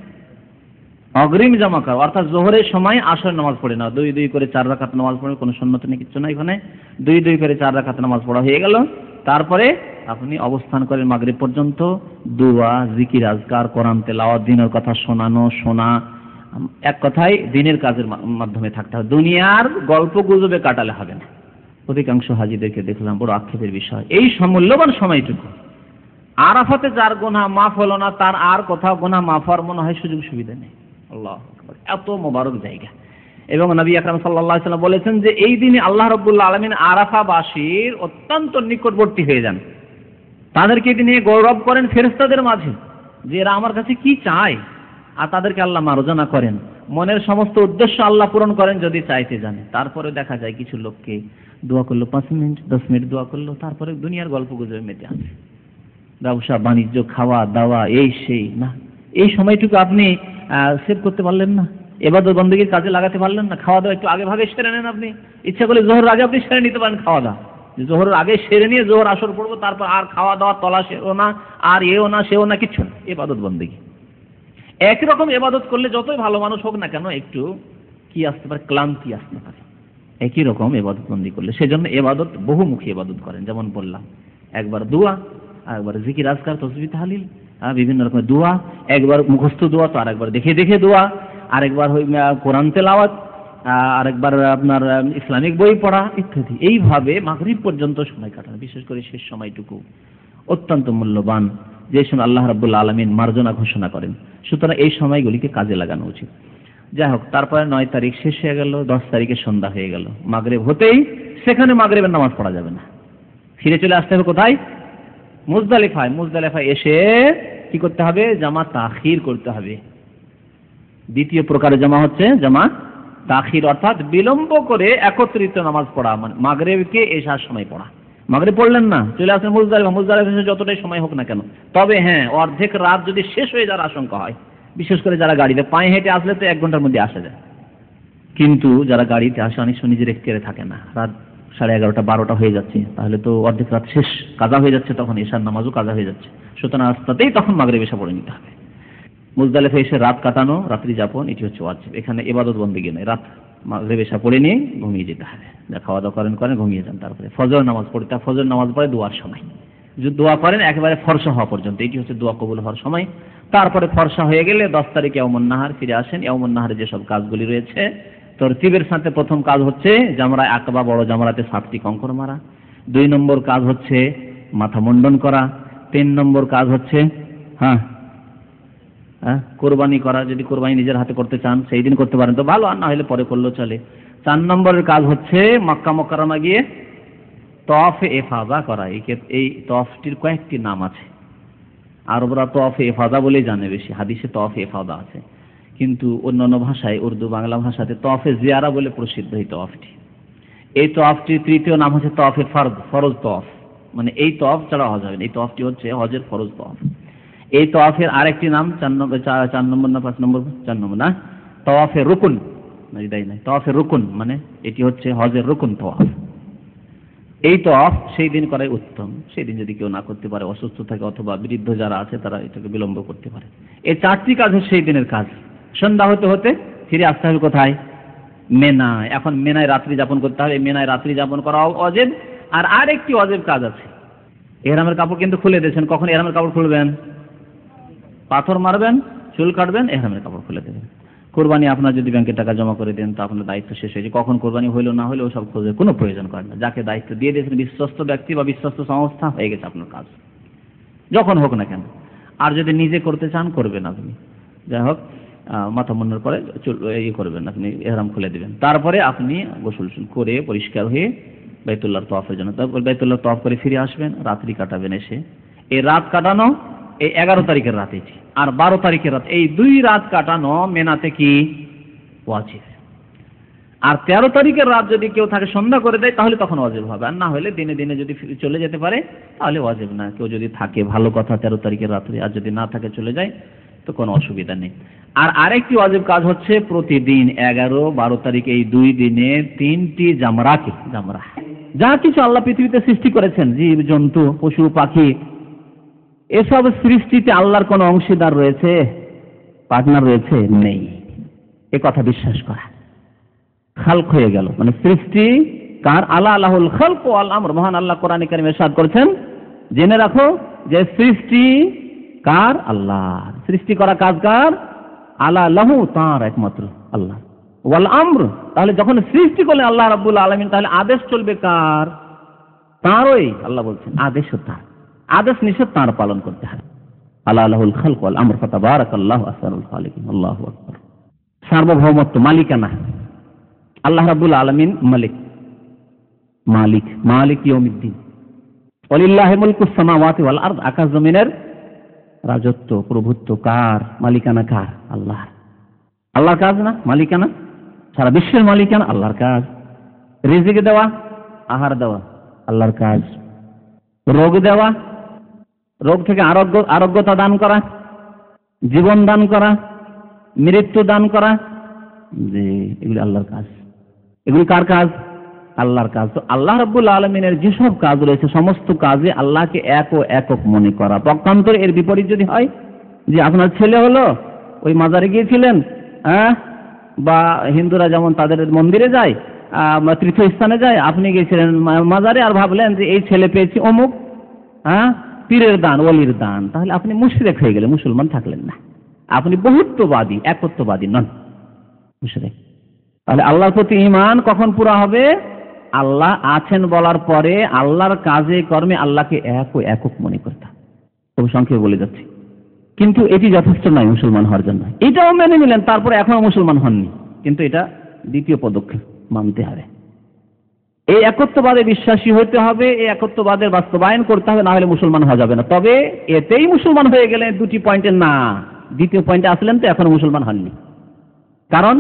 অগ্রিম জামা করা, অর্থাৎ জোহরের সময় আসরের নামাজ পড়ে না, 2 করে 4 রাকাত নামাজ পড়ে, কোনো সুন্নত নেই, কিচ্ছু না। এখানে 2 করে 4 রাকাত নামাজ পড়া হয়ে গেল। তারপরে আপনি অবস্থান করেন মাগরিব পর্যন্ত, দোয়া, জিকির, আজকার, কোরআন তেলাওয়াত, দ্বীনের কথা শোনা, এক কথায় দ্বীনের কাজের মাধ্যমে থাকতে হবে। দুনিয়ার গল্প গুজবে কাটালে হবে না। অধিকাংশ হাজিদেরকে দেখলাম, বড় আক্ষেপের বিষয়, এই মূল্যবান সময়টুকু আরাফাতে যার গুনাহ মাফ হলো না, তার আর কোথাও গুনাহ মাফ হওয়ার মনে হয় সুযোগ সুবিধা নেই। আল্লাহু আকবার, এত মোবারক জায়গা। এবং নবী আকরাম সাল্লাল্লাহু আলাইহি ওয়াসাল্লাম বলেছেন যে এই দিনে আল্লাহ রাব্বুল আলামিন আরাফাবাসীর অত্যন্ত নিকটবর্তী হয়ে যান, তাদেরকে তিনি গৌরব করেন ফেরেশতাদের মাঝে যে এরা আমার কাছে কি চায়, আর তাদেরকে আল্লাহ মার্জনা করেন। মনের সমস্ত উদ্দেশ্য আল্লাহ পূরণ করেন যদি চাইতে জানে। তারপরে দেখা যায় কিছু লোককে দোয়া করলো 5 মিনিট 10 মিনিট দোয়া করলো, তারপরে দুনিয়ার গল্প গুজবে মেতে আছে, ব্যবসা বাণিজ্য, খাওয়া দাওয়া, এই সেই না। এই সময়টুকু আপনি সেভ করতে পারলেন না, ইবাদত বন্দেগীর কাজে লাগাতে পারলেন না। খাওয়া দাওয়া একটু আগে ভাগে সেরে নেন, আপনি ইচ্ছা করলে জোহরের আগে আপনি সেরে নিতে পারেন খাওয়া দাওয়া, জোহরের আগে সেরে নিয়ে জোহর আসর পড়বো, তারপর আর খাওয়া দাওয়া তলা সেও না, আর এও না সেও না, কিচ্ছু না। ইবাদত বন্দেগী একই রকম ইবাদত করলে যতই ভালো মানুষ হোক না কেন একটু কি আসতে পারে, ক্লান্তি আসতে পারে একই রকম ইবাদত বন্দি করলে। সেজন্য ইবাদত বহুমুখী ইবাদত করেন, যেমন বললাম একবার দোয়া, একবার জিকির আজকার তসবিহ তাহলিল, বিভিন্ন রকমের দোয়া, একবার মুখস্থ দোয়া, তো আরেকবার দেখে দেখে দোয়া, আরেকবার কোরআন তেলাওয়াত, আরেকবার আপনার ইসলামিক বই পড়া ইত্যাদি। এইভাবে মাগরিব পর্যন্ত সময় কাটানো, বিশেষ করে শেষ সময়টুকু অত্যন্ত মূল্যবান, যে সময় আল্লাহ রাব্বুল আলামিন মার্জনা ঘোষণা করেন। সুতরাং এই সময়গুলিকে কাজে লাগানো উচিত। যাই হোক, তারপরে 9 তারিখ শেষ হয়ে গেল, 10 তারিখে সন্ধ্যা হয়ে গেল, মাগরিব হতেই সেখানে মাগরিবের নামাজ পড়া যাবে না, ফিরে চলে আসতে হবে কোথায়? মুজদালিফায়। মুজদালিফায় এসে কি করতে হবে? জামা তাখির করতে হবে। দ্বিতীয় প্রকারের জামা হচ্ছে জামা তাখির, অর্থাৎ বিলম্ব করে একত্রিত নামাজ পড়া, মানে মাগরিবকে এশার সময় পড়া। মাগরিব পড়লেন না, চলে আসেন মুজদালিফা, মুজদালিফা এসে যতটাই সময় হোক না কেন, তবে হ্যাঁ অর্ধেক রাত যদি শেষ হয়ে যাওয়ার আশঙ্কা হয়, বিশেষ করে যারা গাড়িতে, পায়ে হেঁটে আসলে তো 1 ঘন্টার মধ্যে আসা যায়, কিন্তু যারা গাড়িতে আসে অনেক সময় নিজের এখতিয়ারে থাকে না, রাত 11:30 12টা হয়ে যাচ্ছে, তাহলে তো অর্ধেক রাত শেষ, কাজা হয়ে যাচ্ছে, তখন এশার নামাজও কাজা হয়ে যাচ্ছে। সুতরাং রাস্তাতেই তখন মাগরিব এশা পড়ে নিতে হবে। মুজদালিফা এসে রাত কাটানো, রাত্রি যাপন, এটি হচ্ছে ওয়াজিব। এখানে ইবাদত বন্দেগী নয়, রাত মাগরিব এশা পড়ে নিয়ে ঘুমিয়ে যেতে হবে, যা খাওয়া দাওয়া করেন ঘুমিয়ে যান। তারপরে ফজর নামাজ পড়তে, ফজর নামাজ পড়ে দোয়ার সময়, যদি দোয়া করেন একেবারে ফর্সা হওয়া পর্যন্ত, এটি হচ্ছে দোয়া কবুল হওয়ার সময়। তারপরে ফর্সা হয়ে গেলে 10 তারিখে ইয়াউমুন নাহার ফিরে আসেন। ইয়াউমুন নাহারে যেসব কাজগুলি রয়েছে তরতিবের সাথে, প্রথম কাজ হচ্ছে জামরায়ে আকবা, বড় জামরাতে 7টি কঙ্কর মারা। 2 নম্বর কাজ হচ্ছে মাথা মুন্ডন করা। 3 নম্বর কাজ হচ্ছে কোরবানি করা, যদি কোরবানি নিজের হাতে করতে চান সেই দিন করতে পারেন তো ভালো, আর না হলে পরে করলেও চলে। 4 নম্বরের কাজ হচ্ছে মক্কা মুকাররমা গিয়ে তওয়াফে ইফাদা করা। এই তওয়াফটির কয়েকটি নাম আছে, আরবরা তওয়াফে ইফাদা বলেই জানে বেশি, হাদিসে তওয়াফে ইফাদা আছে, কিন্তু অন্যান্য ভাষায়, উর্দু বাংলা ভাষাতে তওয়াফে জিয়ারা বলে প্রসিদ্ধ এই তওয়াফটি। এই তওয়াফটির তৃতীয় নাম হচ্ছে তওয়াফে ফরজ, ফরজ তওয়াফ, মানে এই তওয়াফ ছাড়া হজ হবে না, এই তওয়াফটি হচ্ছে হজের ফরজ তওয়াফ। এই তওয়াফের আরেকটি নাম 4 নম্বর না 5 নম্বর, 4 নম্বর না, তওয়াফে রুকুন, তওয়াফে রুকুন, মানে এটি হচ্ছে হজের রুকুন তওয়াফ। এই তওয়াফ সেই দিন করাই উত্তম। সেই দিন যদি কেউ না করতে পারে, অসুস্থ থাকে অথবা বৃদ্ধ যারা আছে তারা এটাকে বিলম্ব করতে পারে। এই 4টি কাজ হচ্ছে সেই দিনের কাজ। সন্ধ্যা হতে হতে ফিরে আসতে হবে কোথায়? মেনায়। এখন মেনায় রাত্রি যাপন করতে হবে, মেনায় রাত্রি যাপন করা ওয়াজিব। আর আরেকটি ওয়াজিব কাজ আছে, ইহরামের কাপড় কিন্তু খুলে দিয়েছেন। কখন ইহরামের কাপড় খুলবেন? পাথর মারবেন, চুল কাটবেন, ইহরামের কাপড় খুলে দেবেন। কোরবানি আপনার যদি ব্যাংকে টাকা জমা করে দেন, তো আপনার দায়িত্ব শেষ হয়েছে। কখন কোরবানি হইলো না হইলো ওসব খোঁজের কোনো প্রয়োজন করে না। যাকে দায়িত্ব দিয়ে দিয়েছেন, বিশ্বস্ত ব্যক্তি বা বিশ্বস্ত সংস্থা, হয়ে গেছে আপনার কাজ, যখন হোক না কেন। আর যদি নিজে করতে চান করবেন আপনি, যাই হোক মাথা মুন্ডন করে চুল করবেন, আপনি ইহরাম খুলে দেবেন। তারপরে আপনি গোসল করে পরিষ্কার হয়ে বাইতুল্লাহর তওয়াফের জন্য, তারপর বাইতুল্লাহর তওয়াফ করে ফিরে আসবেন, রাত্রি কাটাবেন। এসে এই রাত কাটানো, এই 11 তারিখের রাত এটি, আর 12 তারিখের রাত, এই 2 রাত কাটানো মেনাতে কি ওয়াজিব। আর 13 তারিখের রাত যদি কেউ থাকে সন্ধ্যা করে দেয়, তাহলে তখন ওয়াজিব হবে। আর না হলে দিনে দিনে যদি চলে যেতে পারে তাহলে ওয়াজিব না। কেউ যদি থাকে ভালো কথা 13 তারিখের রাত্রে, আর যদি না থাকে চলে যায় তো কোনো অসুবিধা নেই। আর আরেকটি ওয়াজিব কাজ হচ্ছে প্রতিদিন 11, 12 তারিখ এই 2 দিনে 3টি জামরা, যা কিছু আল্লাহ পৃথিবীতে সৃষ্টি করেছেন, জীব জন্তু পশু পাখি, এসব সৃষ্টিতে আল্লাহর কোনো অংশীদার রয়েছে, পার্টনার রয়েছে? নেই। এ কথা বিশ্বাস করা। খালক হয়ে গেল, মানে সৃষ্টি কার? আল্লাহুল খালক ওয়াল আমর। মহান আল্লাহ কোরআনে কারিমে ইরশাদ করেছেন, জেনে রাখো যে সৃষ্টি কার? আল্লাহ। সৃষ্টি করা কাজ কার? আল্লাহু, তার একমাত্র আল্লাহ। ওয়াল আমর, তাহলে যখন সৃষ্টি করলেন আল্লাহ রাব্বুল আলামিন, তাহলে আদেশ চলবে কার? তারই। আল্লাহ বলছেন আদেশও তার, আদেশ নিষেধ তার পালন করতে হয়। আল্লাহুল খালক ওয়াল আমর ফাতাবারাকাল্লাহু আহসানুল খালিকিন। আল্লাহু আকবার। সার্বভৌমত্ব, মালিকানা, আল্লাহ রাব্বুল আলামিন মালিক ইয়াউমিদ্দিন। ওয়ালিল্লাহি মুলকুস সামাওয়াতি ওয়াল আরদ, আকাশ জমিনের রাজত্ব, প্রভুত্ব কার? মালিকানা কার? আল্লাহ। আল্লাহর কাজ না? মালিকানা, সারা বিশ্বের মালিকানা আল্লাহর কাজ। রিজিক দেওয়া, আহার দেওয়া আল্লাহর কাজ। রোগ দেওয়া, রোগ থেকে আরোগ্যতা দান করা, জীবন দান করা, মৃত্যু দান করা, যে এগুলি আল্লাহর কাজ। এগুলি কার কাজ? আল্লাহর কাজ। তো আল্লাহ রাব্বুল আলামিনের যেসব কাজ রয়েছে সমস্ত কাজে আল্লাহকে এক ও একক মনে করা। পক্ষান্তরে এর বিপরীত যদি হয় যে আপনার ছেলে হলো, ওই মাজারে গিয়েছিলেন, বা হিন্দুরা যেমন তাদের মন্দিরে যায়, তীর্থস্থানে যায়, আপনি গিয়েছিলেন মাজারে আর ভাবলেন যে এই ছেলে পেয়েছি অমুক পীরের দান, ওলির দান, তাহলে আপনি মুশরিক হয়ে গেলেন, মুসলমান থাকলেন না। আপনি বহুত্ববাদী, একত্ববাদী নন, মুশরিক। তাহলে আল্লাহর প্রতি ঈমান কখন পুরা হবে? আল্লাহ আছেন বলার পরে আল্লাহর কাজে কর্মে আল্লাহকে এক ও একক মনে করতে। খুব সংক্ষেপে বলে যাচ্ছি, কিন্তু এটি যথেষ্ট নয় মুসলমান হওয়ার জন্য। এটাও মেনে নিলেন, তারপরে এখনো মুসলমান হননি, কিন্তু এটা দ্বিতীয় পদক্ষেপ মানতে হবে। এই একত্ববাদে বিশ্বাসী হতে হবে, এই একত্ববাদের বাস্তবায়ন করতে হবে, না হলে মুসলমান হওয়া যাবে না। তবে এতেই মুসলমান হয়ে গেলেন দুটি পয়েন্টে না, দ্বিতীয় পয়েন্টে আসলেন তো এখনো মুসলমান হননি। কারণ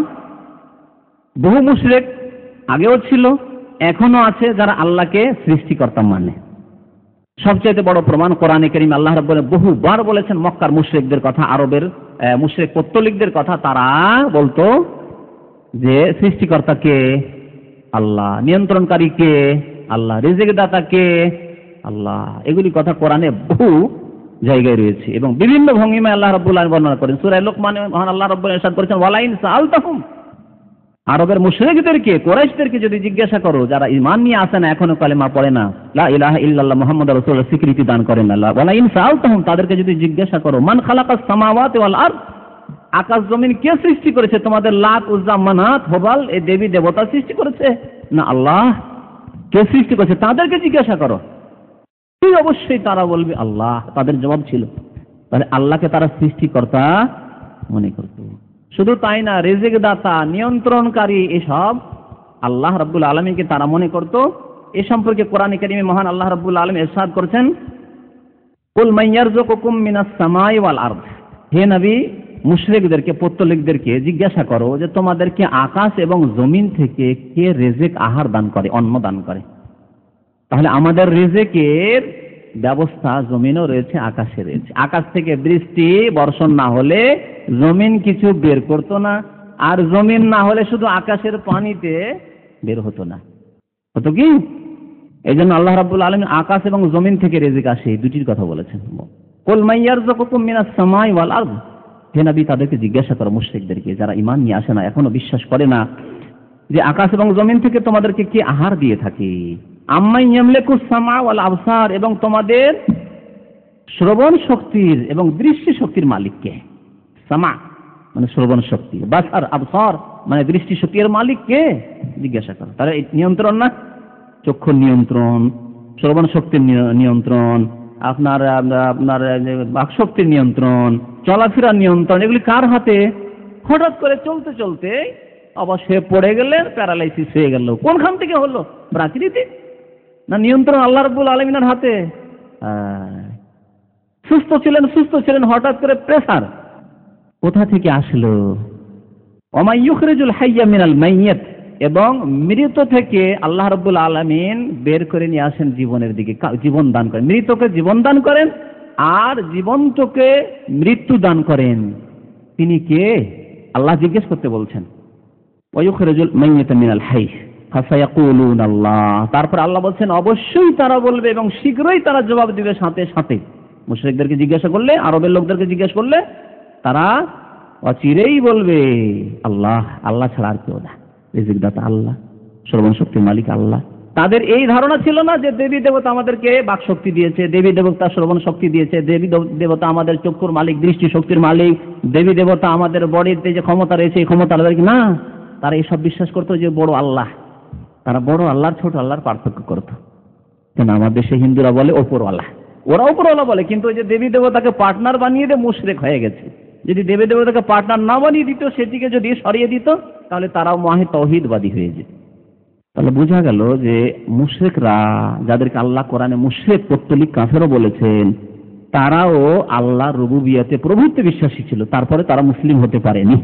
বহু মুশরিক আগেও ছিল, এখনো আছে, যারা আল্লাহকে সৃষ্টিকর্তা মানে। সবচেয়ে বড় প্রমাণ কোরআনে কারীম আল্লাহ রাব্বুল আলামিন বহুবার বলেছেন মক্কার মুশরিকদের কথা, আরবের মুশরিক পৌত্তলিকদের কথা। তারা বলতো যে সৃষ্টিকর্তা কে? আল্লাহ। নিয়ন্ত্রণকারী কে? আল্লাহ। রিজিক দাতা কে? আল্লাহ। এগুলি কথা কোরআনে বহু জায়গায় রয়েছে এবং বিভিন্ন ভঙ্গিমায় আল্লাহ রাব্বুল আলামিন বর্ণনা করেন। সূরা লোকমানে মহান আল্লাহ রাব্বুল আলামিন ইরশাদ করেছেন, ওয়ালাইন সাআলতাহুম, আরবের মুশরিকদেরকে, কুরাইশদেরকে যদি জিজ্ঞাসা করো, যারা ঈমান নিয়ে আসে না, এখনো কালেমা পড়ে না, লা ইলাহা ইল্লাল্লাহ মুহাম্মাদুর রাসূলুল্লাহ স্বীকৃতি দান করেন না, ওয়ালাইন সাআলতাহুম, তাদেরকে যদি জিজ্ঞাসা করো, মান খালাকাস সামাওয়াতি ওয়াল আরদ, আকাশ জমিন কে সৃষ্টি করেছে? তোমাদের লাত, উজ্জা, মানাত, হুবাল এই দেবী দেবতা সৃষ্টি করেছে না আল্লাহ? কে সৃষ্টি করেছে? তাদেরকে জিজ্ঞাসা করো। অবশ্যই তারা বলবে আল্লাহ। তাদের জবাব ছিল। তাহলে আল্লাহকে তারা সৃষ্টিকর্তা মনে করত। শুধু তাই না, রিজিক দাতা, নিয়ন্ত্রণকারী, এসব আল্লাহ রাব্বুল আলামিনকে তারা মনে করত। এ সম্পর্কে কোরআনে কারীমে মহান আল্লাহ রাব্বুল আলামিন ইরশাদ করেছেন, কুল মান ইয়ারযুকুকুম মিনাস সামাই ওয়াল আরদ, হে নবী মুশরিকদেরকে, পৌত্তলিকদেরকে জিজ্ঞাসা করো যে তোমাদেরকে আকাশ এবং জমিন থেকে কে রিজিক, আহার দান করে, অন্ন দান করে। তাহলে আমাদের রিজিকের ব্যবস্থা জমিনও রয়েছে, আকাশে রয়েছে। আকাশ থেকে বৃষ্টি বর্ষণ না হলে জমিন কিছু বের করতো না, আর জমিন না হলে শুধু আকাশের পানিতে বের হতো না, হতো কি? এই জন্য আল্লাহ রাব্বুল আলামিন আকাশ এবং জমিন থেকে রিজিক আসে, এই দুটির কথা বলেছেন। কুল মান ইয়ারযুকুকুম মিনাস সামাই ওয়াল আরদ, হে নবী তাদেরকে জিজ্ঞাসা করো, মুশরিকদেরকে, যারা ঈমান নিয়ে আসে না, এখনো বিশ্বাস করে না, যে আকাশ এবং জমিন থেকে তোমাদেরকে কে আহার দিয়ে থাকে। আম্মান ইয়ামলিকুস সামা ওয়াল আবসার, এবং তোমাদের শ্রবণ শক্তির এবং দৃষ্টি শক্তির মালিক কে? সামা মানে শ্রবণ শক্তি, বাসার, আবসার মানে দৃষ্টি শক্তির মালিক কে? জিজ্ঞাসা করো। তাহলে নিয়ন্ত্রণ না, চক্ষুর নিয়ন্ত্রণ, শ্রবণ শক্তির নিয়ন্ত্রণ, আপনার বাকশক্তির নিয়ন্ত্রণ, চলাফেরার নিয়ন্ত্রণ, এগুলি কার হাতে? হঠাৎ করে চলতে চলতে আবার সে পড়ে গেলেন, প্যারালাইসিস হয়ে গেল, কোনখান থেকে হলো? প্রাকৃতিক না নিয়ন্ত্রণ আল্লাহ রাব্বুল আলামিনের হাতে? সুস্থ ছিলেন, হঠাৎ করে প্রেসার কোথা থেকে আসলো? ওমা ইউখরিজুল হাইয়্যা মিনাল মাইয়্যিত, এবং মৃত থেকে আল্লাহ রাব্বুল আলামিন বের করে নিয়ে আসেন জীবনের দিকে, জীবন দান করেন। মৃতকে জীবন দান করেন আর জীবন্তকে মৃত্যু দান করেন। তিনি কে? আল্লাহ জিজ্ঞেস করতে বলছেন। ওয়া ইউখরিজুল মাইয়্যিতা মিনাল হাইয়্য ফাসায়াকুলুনা আল্লাহ, তারপর আল্লাহ বলছেন অবশ্যই তারা বলবে এবং শীঘ্রই তারা জবাব দিবে সাথে সাথে। মুশরিকদেরকে জিজ্ঞাসা করলে, আরবের লোকদেরকে জিজ্ঞাসা করলে তারা অচিরেই বলবে আল্লাহ, আল্লাহ ছাড়া আর কেউ না। রিজিক দাতা আল্লাহ, শ্রবণ শক্তির মালিক আল্লাহ। তাদের এই ধারণা ছিল না যে দেবী দেবতা আমাদেরকে বাক শক্তি দিয়েছে, দেবী দেবতা শ্রবণ শক্তি দিয়েছে, দেবী দেবতা আমাদের চক্ষুর মালিক, দৃষ্টি শক্তির মালিক, দেবী দেবতা আমাদের বডিতে যে ক্ষমতা রয়েছে এই ক্ষমতা না। তারা এইসব বিশ্বাস করতো যে বড় আল্লাহ, তারা বড় আল্লাহর ছোট আল্লাহর পার্থক্য করতো। কেন আমাদের দেশে হিন্দুরা বলে ওপরওয়ালা, ওরা ওপরওয়ালা বলে, কিন্তু ওই যে দেবী দেবতাকে পার্টনার বানিয়ে দিয়ে মুশরিক হয়ে গেছে। যদি দেবী দেবতাকে পার্টনার না বানিয়ে দিত, সেটিকে যদি সরিয়ে দিত, তাহলে তারাও ওয়াহিদ তাওহীদবাদী হয়ে যেত। তাহলে বোঝা গেল যে মুশরিকরা, যাদেরকে আল্লাহ কোরআনে মুশরিক, পৌত্তলিক, কাফেরও বলেছেন, তারাও আল্লাহর রুবুবিয়তে, প্রভুত্বে বিশ্বাসী ছিল। তারপরে তারা মুসলিম হতে পারেনি।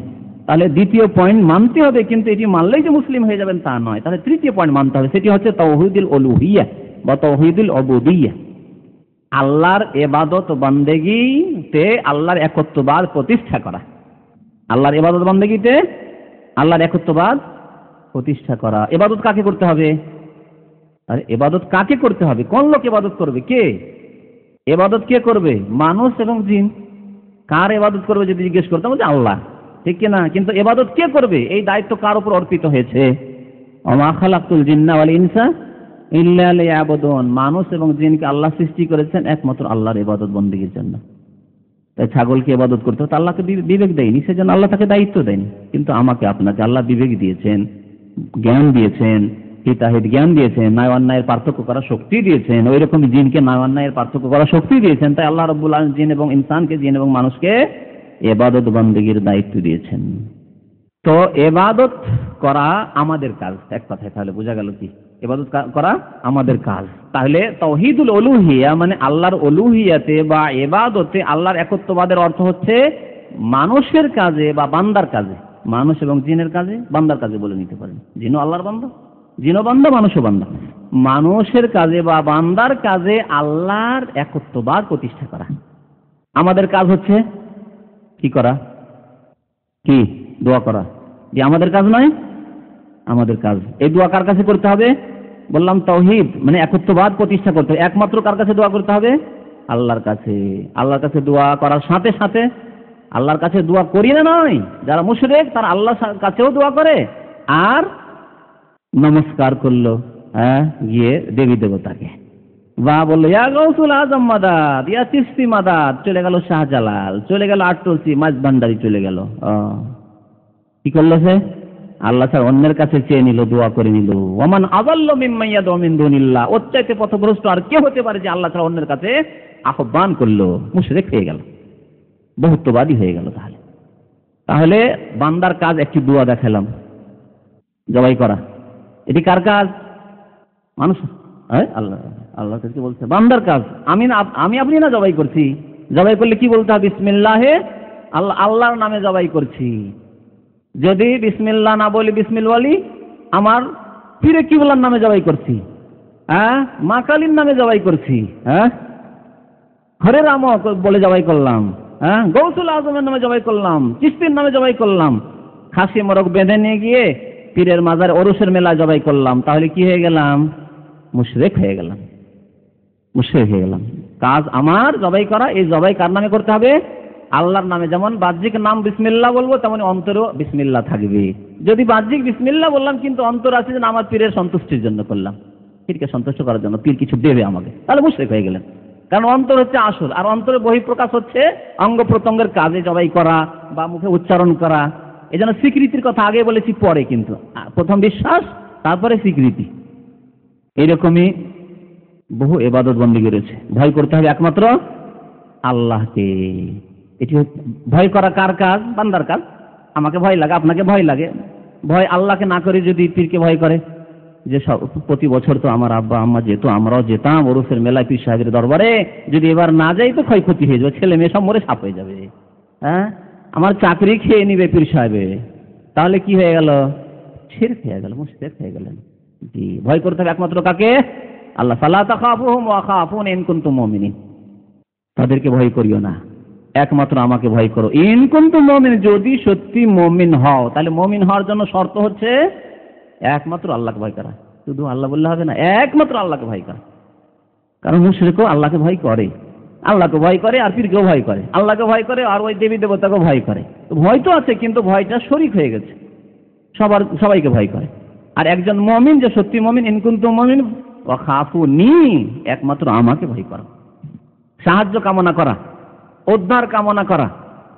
তাহলে দ্বিতীয় পয়েন্ট মানতে হবে, কিন্তু এটি মানলেই যে মুসলিম হয়ে যাবেন তা নয়। তাহলে তৃতীয় পয়েন্ট মানতে হবে, সেটি হচ্ছে তাওহীদুল উলুহিয়্যা বা তাওহীদুল উবুদিয়্যা। আল্লাহর ইবাদত বান্দেগীতে আল্লাহর একত্ববাদ প্রতিষ্ঠা করা। আল্লাহর ইবাদত বান্দেগীতে আল্লাহর একত্ববাদ প্রতিষ্ঠা করা। ইবাদত কাকে করতে হবে? আরে ইবাদত কাকে করতে হবে? কোন লোক ইবাদত করবে? কে ইবাদত কে করবে? মানুষ এবং জিন। কার ইবাদত করবে যদি জিজ্ঞেস করতাম, যে আল্লাহ, ঠিক কি না? কিন্তু ইবাদত কে করবে এই দায়িত্ব কার উপর অর্পিত হয়েছে? ওমা খালাকতুল জিন্না ওয়াল ইনসা ইল্লা লিয়াবুদুন। মানুষ এবং জিনকে আল্লাহ সৃষ্টি করেছেন একমাত্র আল্লাহর ইবাদত বন্দেগীর জন্য। তাই ছাগলকে ইবাদত করতে হতো, আল্লাহকে বিবেক দেয়নি, সেজন্য আল্লাহ তাকে দায়িত্ব দেয়নি। কিন্তু আমাকে আপনাকে আল্লাহ বিবেক দিয়েছেন, জ্ঞান দিয়েছেন, হিতাহিত জ্ঞান দিয়েছেন, ন্যায় অন্যায়ের পার্থক্য করার শক্তি দিয়েছেন। ওই রকম জিনকে ন্যায় অন্যায়ের পার্থক্য করার শক্তি দিয়েছেন। তাই আল্লাহ রাব্বুল আলামিন জিন এবং ইনসানকে, জিন এবং মানুষকে ইবাদত বন্দেগীর দায়িত্ব দিয়েছেন। তো ইবাদত করা আমাদের কাজ, এক কথায় তাহলে বোঝা গেল কি ইবাদত করা আমাদের কাজ। তাহলে তাওহীদুল উলুহিয়্যা মানে আল্লাহর উলুহিয়াতে বা ইবাদতে আল্লাহর একত্ববাদের অর্থ হচ্ছে মানুষের কাজে বা বান্দার কাজে, মানুষ এবং জিনের কাজে, বান্দার কাজে বলে নিতে পারেন। জিনও আল্লাহর বান্দা, জিনও বান্দা, মানুষও বান্দা। মানুষের কাজে বা বান্দার কাজে আল্লাহর একত্ববাদ প্রতিষ্ঠা করা। আমাদের কাজ হচ্ছে কি করা? কি? দোয়া করা। যে আমাদের কাজ নয়, আমাদের কাজ। এই দোয়া কার কাছে করতে হবে? বললাম তাওহীদ মানে একত্ববাদ প্রতিষ্ঠা করতে হবে। একমাত্র কার কাছে দোয়া করতে হবে? আল্লাহর কাছে। আল্লাহর কাছে দোয়া করার সাথে সাথে আল্লাহর কাছে দোয়া করি না নয়, যারা মুশরিক তারা আল্লাহর কাছেও দোয়া করে আর নমস্কার করলো গিয়ে দেবী দেবতাকে, বা বললো ইয়া গাউসুল আজম মাদাদ, ইয়া চিশতি মাদাদ, চলে গেল শাহজালাল, চলে গেল আটটলসি, মাঝ ভান্ডারি চলে গেল। কি করলো সে? আল্লাহ ছাড়া অন্যের কাছে চেয়ে নিল, দোয়া করে নিল। ওমান আযাল্লু মিম্মান ইয়াদউ মিন দুনিল্লাহ, ওর চাইতে পথভ্রষ্ট আর কে হতে পারে যে আল্লাহ ছাড়া অন্যের কাছে আহ্বান করলো? মুশরিক হয়ে গেল, বহুত্ববাদী হয়ে গেল। তাহলে বান্দার কাজ একটি দোয়া দেখালাম, জবাই করা। এটি কার কাজ? মানুষ, আল্লাহ। আল্লাহ কাছে বলছে বান্দার কাজ। আমি আপনি না জবাই করছি। জবাই করলে কি বলতে হবে? বিসমিল্লাহে, আল্লাহর নামে জবাই করছি। যদি বিসমিল্লাহ না বলি, বিসমিল বলি, আমার পীরে কিবলার নামে জবাই করছি, মা কালীর নামে জবাই করছি, হরে রাম বলে জবাই করলাম, গৌসুল আজমের নামে জবাই করলাম, চিশতির নামে জবাই করলাম, খাসি মোরগ বেঁধে নিয়ে গিয়ে পীরের মাজার ওরসের মেলায় জবাই করলাম, তাহলে কি হয়ে গেলাম? মুশরিক হয়ে গেলাম, মুশরিক হয়ে গেলাম। কাজ আমার জবাই করা। এই জবাই কার নামে করতে হবে? আল্লাহর নামে। যেমন বাহ্যিক নাম বিসমিল্লাহ বলবো, তেমন অন্তরেও বিসমিল্লাহ থাকবে। যদি বাহ্যিক বিসমিল্লাহ বললাম কিন্তু অন্তর আছে যে আমার পীরের সন্তুষ্টির জন্য করলাম, পীরকে সন্তুষ্ট করার জন্য, পীর কিছু দেবে আমাকে, তাহলে মুশরিক হয়ে গেলেন। কারণ অন্তর হচ্ছে আসল, আর অন্তরের বহিঃপ্রকাশ হচ্ছে অঙ্গ প্রত্যঙ্গের কাজে জবাই করা বা মুখে উচ্চারণ করা। এই জন্য স্বীকৃতির কথা আগে বলেছি, পরে কিন্তু প্রথম বিশ্বাস, তারপরে স্বীকৃতি। এইরকমই বহু ইবাদত বন্দেগী রয়েছে। ভয় করতে হবে একমাত্র আল্লাহকে। এটি ভয় করা কার কাজ? বান্দার কাজ। আমাকে ভয় লাগে, আপনাকে ভয় লাগে। ভয় আল্লাহকে না করে যদি পীরকে ভয় করে, যে প্রতি বছর তো আমার আব্বা আম্মা যেত, আমরাও যেতাম ওরসের মেলায় পীর সাহেবের দরবারে, যদি এবার না যাই তো ক্ষয়ক্ষতি হয়ে যাবে, ছেলে মেয়ে সব মরে সাপ হয়ে যাবে, আমার চাকরি খেয়ে নিবে পীর সাহেবে, তাহলে কি হয়ে গেল? শিরক হয়ে গেল, মুশরিক হয়ে গেলেন। জি, ভয় করতে হবে একমাত্র কাকে? আল্লাহ। ফালা তাখাফুহুম ওয়া খাফুন ইন কুনতুম মুমিনিন, তাদেরকে ভয় করিও না, একমাত্র আমাকে ভয় করো। ইন কুনতুম মুমিনিন, যদি সত্যি মুমিন হও। তাহলে মুমিন হওয়ার জন্য শর্ত হচ্ছে একমাত্র আল্লাহকে ভয় করা। শুধু আল্লাহ বললে হবে না, একমাত্র আল্লাহকে ভয় করা। কারণ মুশরিকও আল্লাহকে ভয় করে, আল্লাহকে ভয় করে আর পীরকেও ভয় করে, আল্লাহকে ভয় করে আর ওই দেবী দেবতাকে ভয় করে। তো ভয় তো আছে, কিন্তু ভয়টা শরীক হয়ে গেছে, সবাইকে ভয় করে। আর একজন মুমিন যে সত্যি মুমিন, ইন কুনতুম মুমিন ওয়া খাফুনি, একমাত্র আমাকে ভয় করা, সাহায্য কামনা করা, উদ্ধার কামনা করা।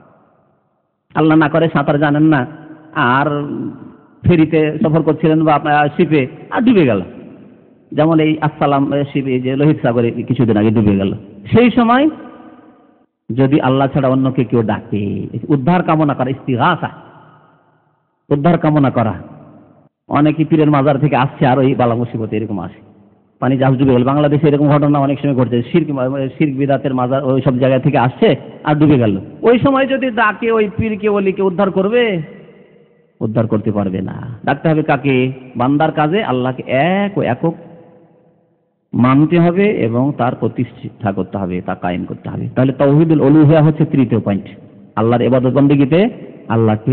আল্লাহ না করে সাঁতার জানেন না, আর ফেরিতে সফর করছিলেন বা আপনার শিপে, আর ডুবে গেল। যেমন এই আসসালাম শিপে যে লোহিত সাগরে কিছুদিন আগে ডুবে গেল। সেই সময় যদি আল্লাহ ছাড়া অন্যকে কেউ ডাকে, উদ্ধার কামনা করা, ইস্তিগাসা, উদ্ধার কামনা করা। অনেকে পীরের মাজার থেকে আসছে আর ওই বালা মুসিবতে এরকম আসে, পানি জাহাজ ডুবে গেল। বাংলাদেশে এরকম ঘটনা অনেক সময় ঘটছে, শিরক বিদাতের মাজার ওই সব জায়গা থেকে আসছে আর ডুবে গেল। ওই সময় যদি ডাকে ওই পীরকে ওলিকে উদ্ধার করবে, উদ্ধার করতে পারবে না। ডাকতে হবে কাকে? বান্দার কাজে আল্লাহকে এক ও একক মানতে হবে এবং তার প্রতিষ্ঠা করতে হবে, তা কায়েম করতে হবে। তাহলে তাওহীদুল উলুহিয়া হচ্ছে তৃতীয় পয়েন্ট, আল্লাহর ইবাদত বন্দেগীতে আল্লাহকে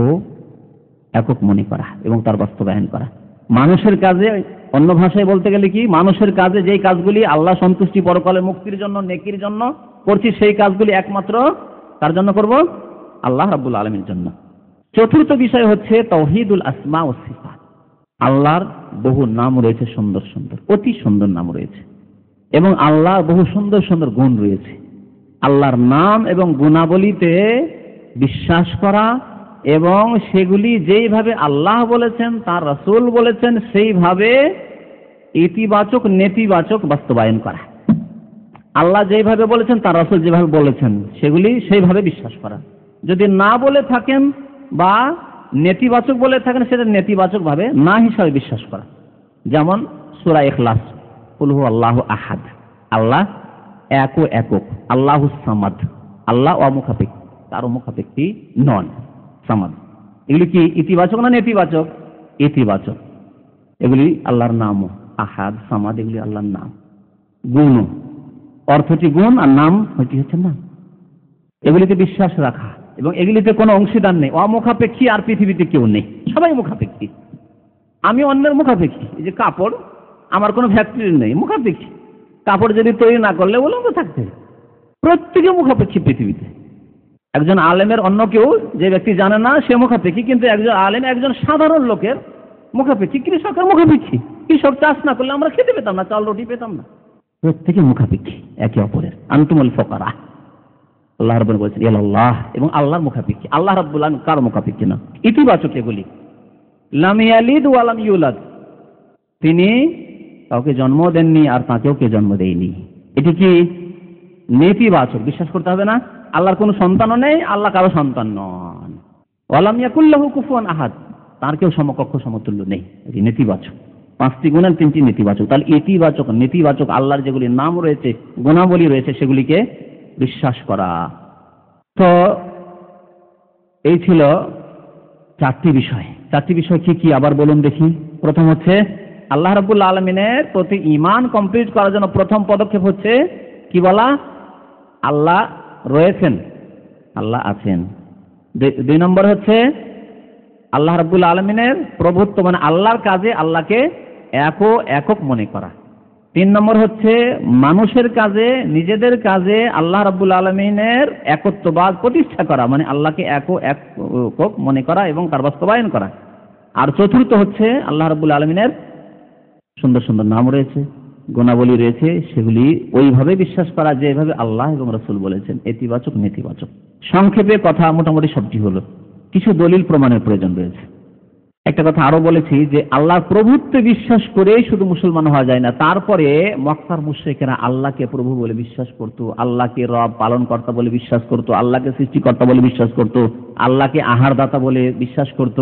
একক মনে করা এবং তার বাস্তবায়ন করা। মানুষের কাজে, অন্য ভাষায় বলতে গেলে কি, মানুষের কাজে যেই কাজগুলি আল্লাহ সন্তুষ্টি পরকালে মুক্তির জন্য, নেকির জন্য করছি, সেই কাজগুলি একমাত্র তার জন্য করব, আল্লাহ রাব্বুল আলামিনের জন্য। চতুর্থ বিষয় হচ্ছে তাওহীদুল আসমা ওয়াস সিফাত। আল্লাহর বহু নাম রয়েছে, সুন্দর সুন্দর, অতি সুন্দর নাম রয়েছে, এবং আল্লাহর বহু সুন্দর সুন্দর গুণ রয়েছে। আল্লাহর নাম এবং গুণাবলীতে বিশ্বাস করা এবং সেগুলি যেইভাবে আল্লাহ বলেছেন, তার রাসূল বলেছেন, সেইভাবে ইতিবাচক নেতিবাচক বাস্তবায়ন করা। আল্লাহ যেইভাবে বলেছেন, তার রাসূল যেভাবে বলেছেন, সেগুলি সেইভাবে বিশ্বাস করা। যদি না বলে থাকেন বা নেতিবাচক বলে থাকেন, সেটা নেতিবাচক ভাবে না হিসাবে বিশ্বাস করা। যেমন সূরা ইখলাস, কুল হু আল্লাহু আহাদ, আল্লাহ এক ও একক, আল্লাহুস সামাদ, আল্লাহ অমুখাপেক্ষী, কারো মুখাপেক্ষী নন, সামাদ। এগুলি কি ইতিবাচক না নেতিবাচক? ইতিবাচক। এগুলি আল্লাহর নাম, আহাদ, সামাদ, এগুলি আল্লাহর নাম। গুণ, অর্থটি গুণ আর নাম হচ্ছে নাম। এগুলিতে বিশ্বাস রাখা এবং এগুলিতে কোনো অংশীদার নেই। অমুখাপেক্ষী আর পৃথিবীতে কেউ নেই, সবাই মুখাপেক্ষী। আমি অন্যের মুখাপেক্ষী। এই যে কাপড়, আমার কোনো ফ্যাক্টরি নেই, মুখাপেক্ষী। কাপড় যদি তৈরি না করলে বলুন তো থাকতে, প্রত্যেকে মুখাপেক্ষী পৃথিবীতে। একজন আলেমের অন্য কেউ যে ব্যক্তি জানে না, সে মুখাপেক্ষী, কিন্তু একজন আলেম একজন সাধারণ লোকের মুখাপেক্ষী। কৃষকের মুখাপেক্ষী, কৃষক চাষ না করলে আমরা খেতে পেতাম না, চাল রুটি পেতাম না। প্রত্যেকে মুখাপেক্ষী একে অপরের। আনতুমুল ফুকারা, আল্লাহ রাব্বুল বলেছেন ইলাল্লাহ, এবং আল্লাহর মুখাপেক্ষী। আল্লাহ রাব্বুল আলামিন কারো মুখাপেক্ষী না। ইতিবাচক এগুলি, লাম ইয়ালিদ ওয়া লাম ইউলাদ, তিনি কাউকে জন্ম দেননি আর তাকেও কে জন্ম দেয়নি। এটি কি নেতিবাচক? বিশ্বাস করতে হবে না। আল্লাহর কোনো সন্তানও নেই, আল্লাহ কারো সন্তান নন। ওয়া লাম ইয়াকুল লাহু কুফুয়ান আহাদ, তার কেউ সমকক্ষ সমতুল্য নেই। এটি নেতিবাচক। পাঁচটি গুণের তিনটি নেতিবাচক। তাহলে ইতিবাচক নেতিবাচক আল্লাহর যেগুলি নাম রয়েছে, গুণাবলী রয়েছে, সেগুলিকে বিশ্বাস করা। তো এই ছিল চারটি বিষয়। চারটি বিষয় কি কি আবার বলুন দেখি। প্রথম হচ্ছে আল্লাহ রাব্বুল আলামিনের প্রতি ঈমান কমপ্লিট করার জন্য প্রথম পদক্ষেপ হচ্ছে কি বলা? আল্লাহ রয়েছেন, আল্লাহ আছেন। দুই নম্বর হচ্ছে আল্লাহ রাব্বুল আলামিনের প্রভুত্ব, মানে আল্লাহর কাজে আল্লাহকে একক মনে করা। তিন নম্বর হচ্ছে মানুষের কাজে, নিজেদের কাজে আল্লাহ রাব্বুল আলামিনের একত্ববাদ প্রতিষ্ঠা করা, মানে আল্লাহকে একক মনে করা এবং তার বাস্তবায়ন করা। আর চতুর্থ হচ্ছে আল্লাহ রাব্বুল আলামিনের সুন্দর সুন্দর নাম রয়েছে, গুণাবলী রয়েছে, সেগুলি ওইভাবে বিশ্বাস করা যেভাবে আল্লাহ এবং রাসূল বলেছেন, ইতিবাচক নেতিবাচক। সংক্ষেপে কথা মোটামুটি সবটি হলো। কিছু দলিল প্রমাণের প্রয়োজন রয়েছে। একটা কথা আরো বলেছি যে আল্লাহর প্রভুত্বে বিশ্বাস করে শুধু মুসলমান হওয়া যায় না। তারপরে মক্কার মুশরিকেরা আল্লাহকে প্রভু বলে বিশ্বাস করত, আল্লাহকে রব পালনকর্তা বলে বিশ্বাস করত, আল্লাহকে সৃষ্টিকর্তা বলে বিশ্বাস করত, আল্লাহকে আহারদাতা বলে বিশ্বাস করত,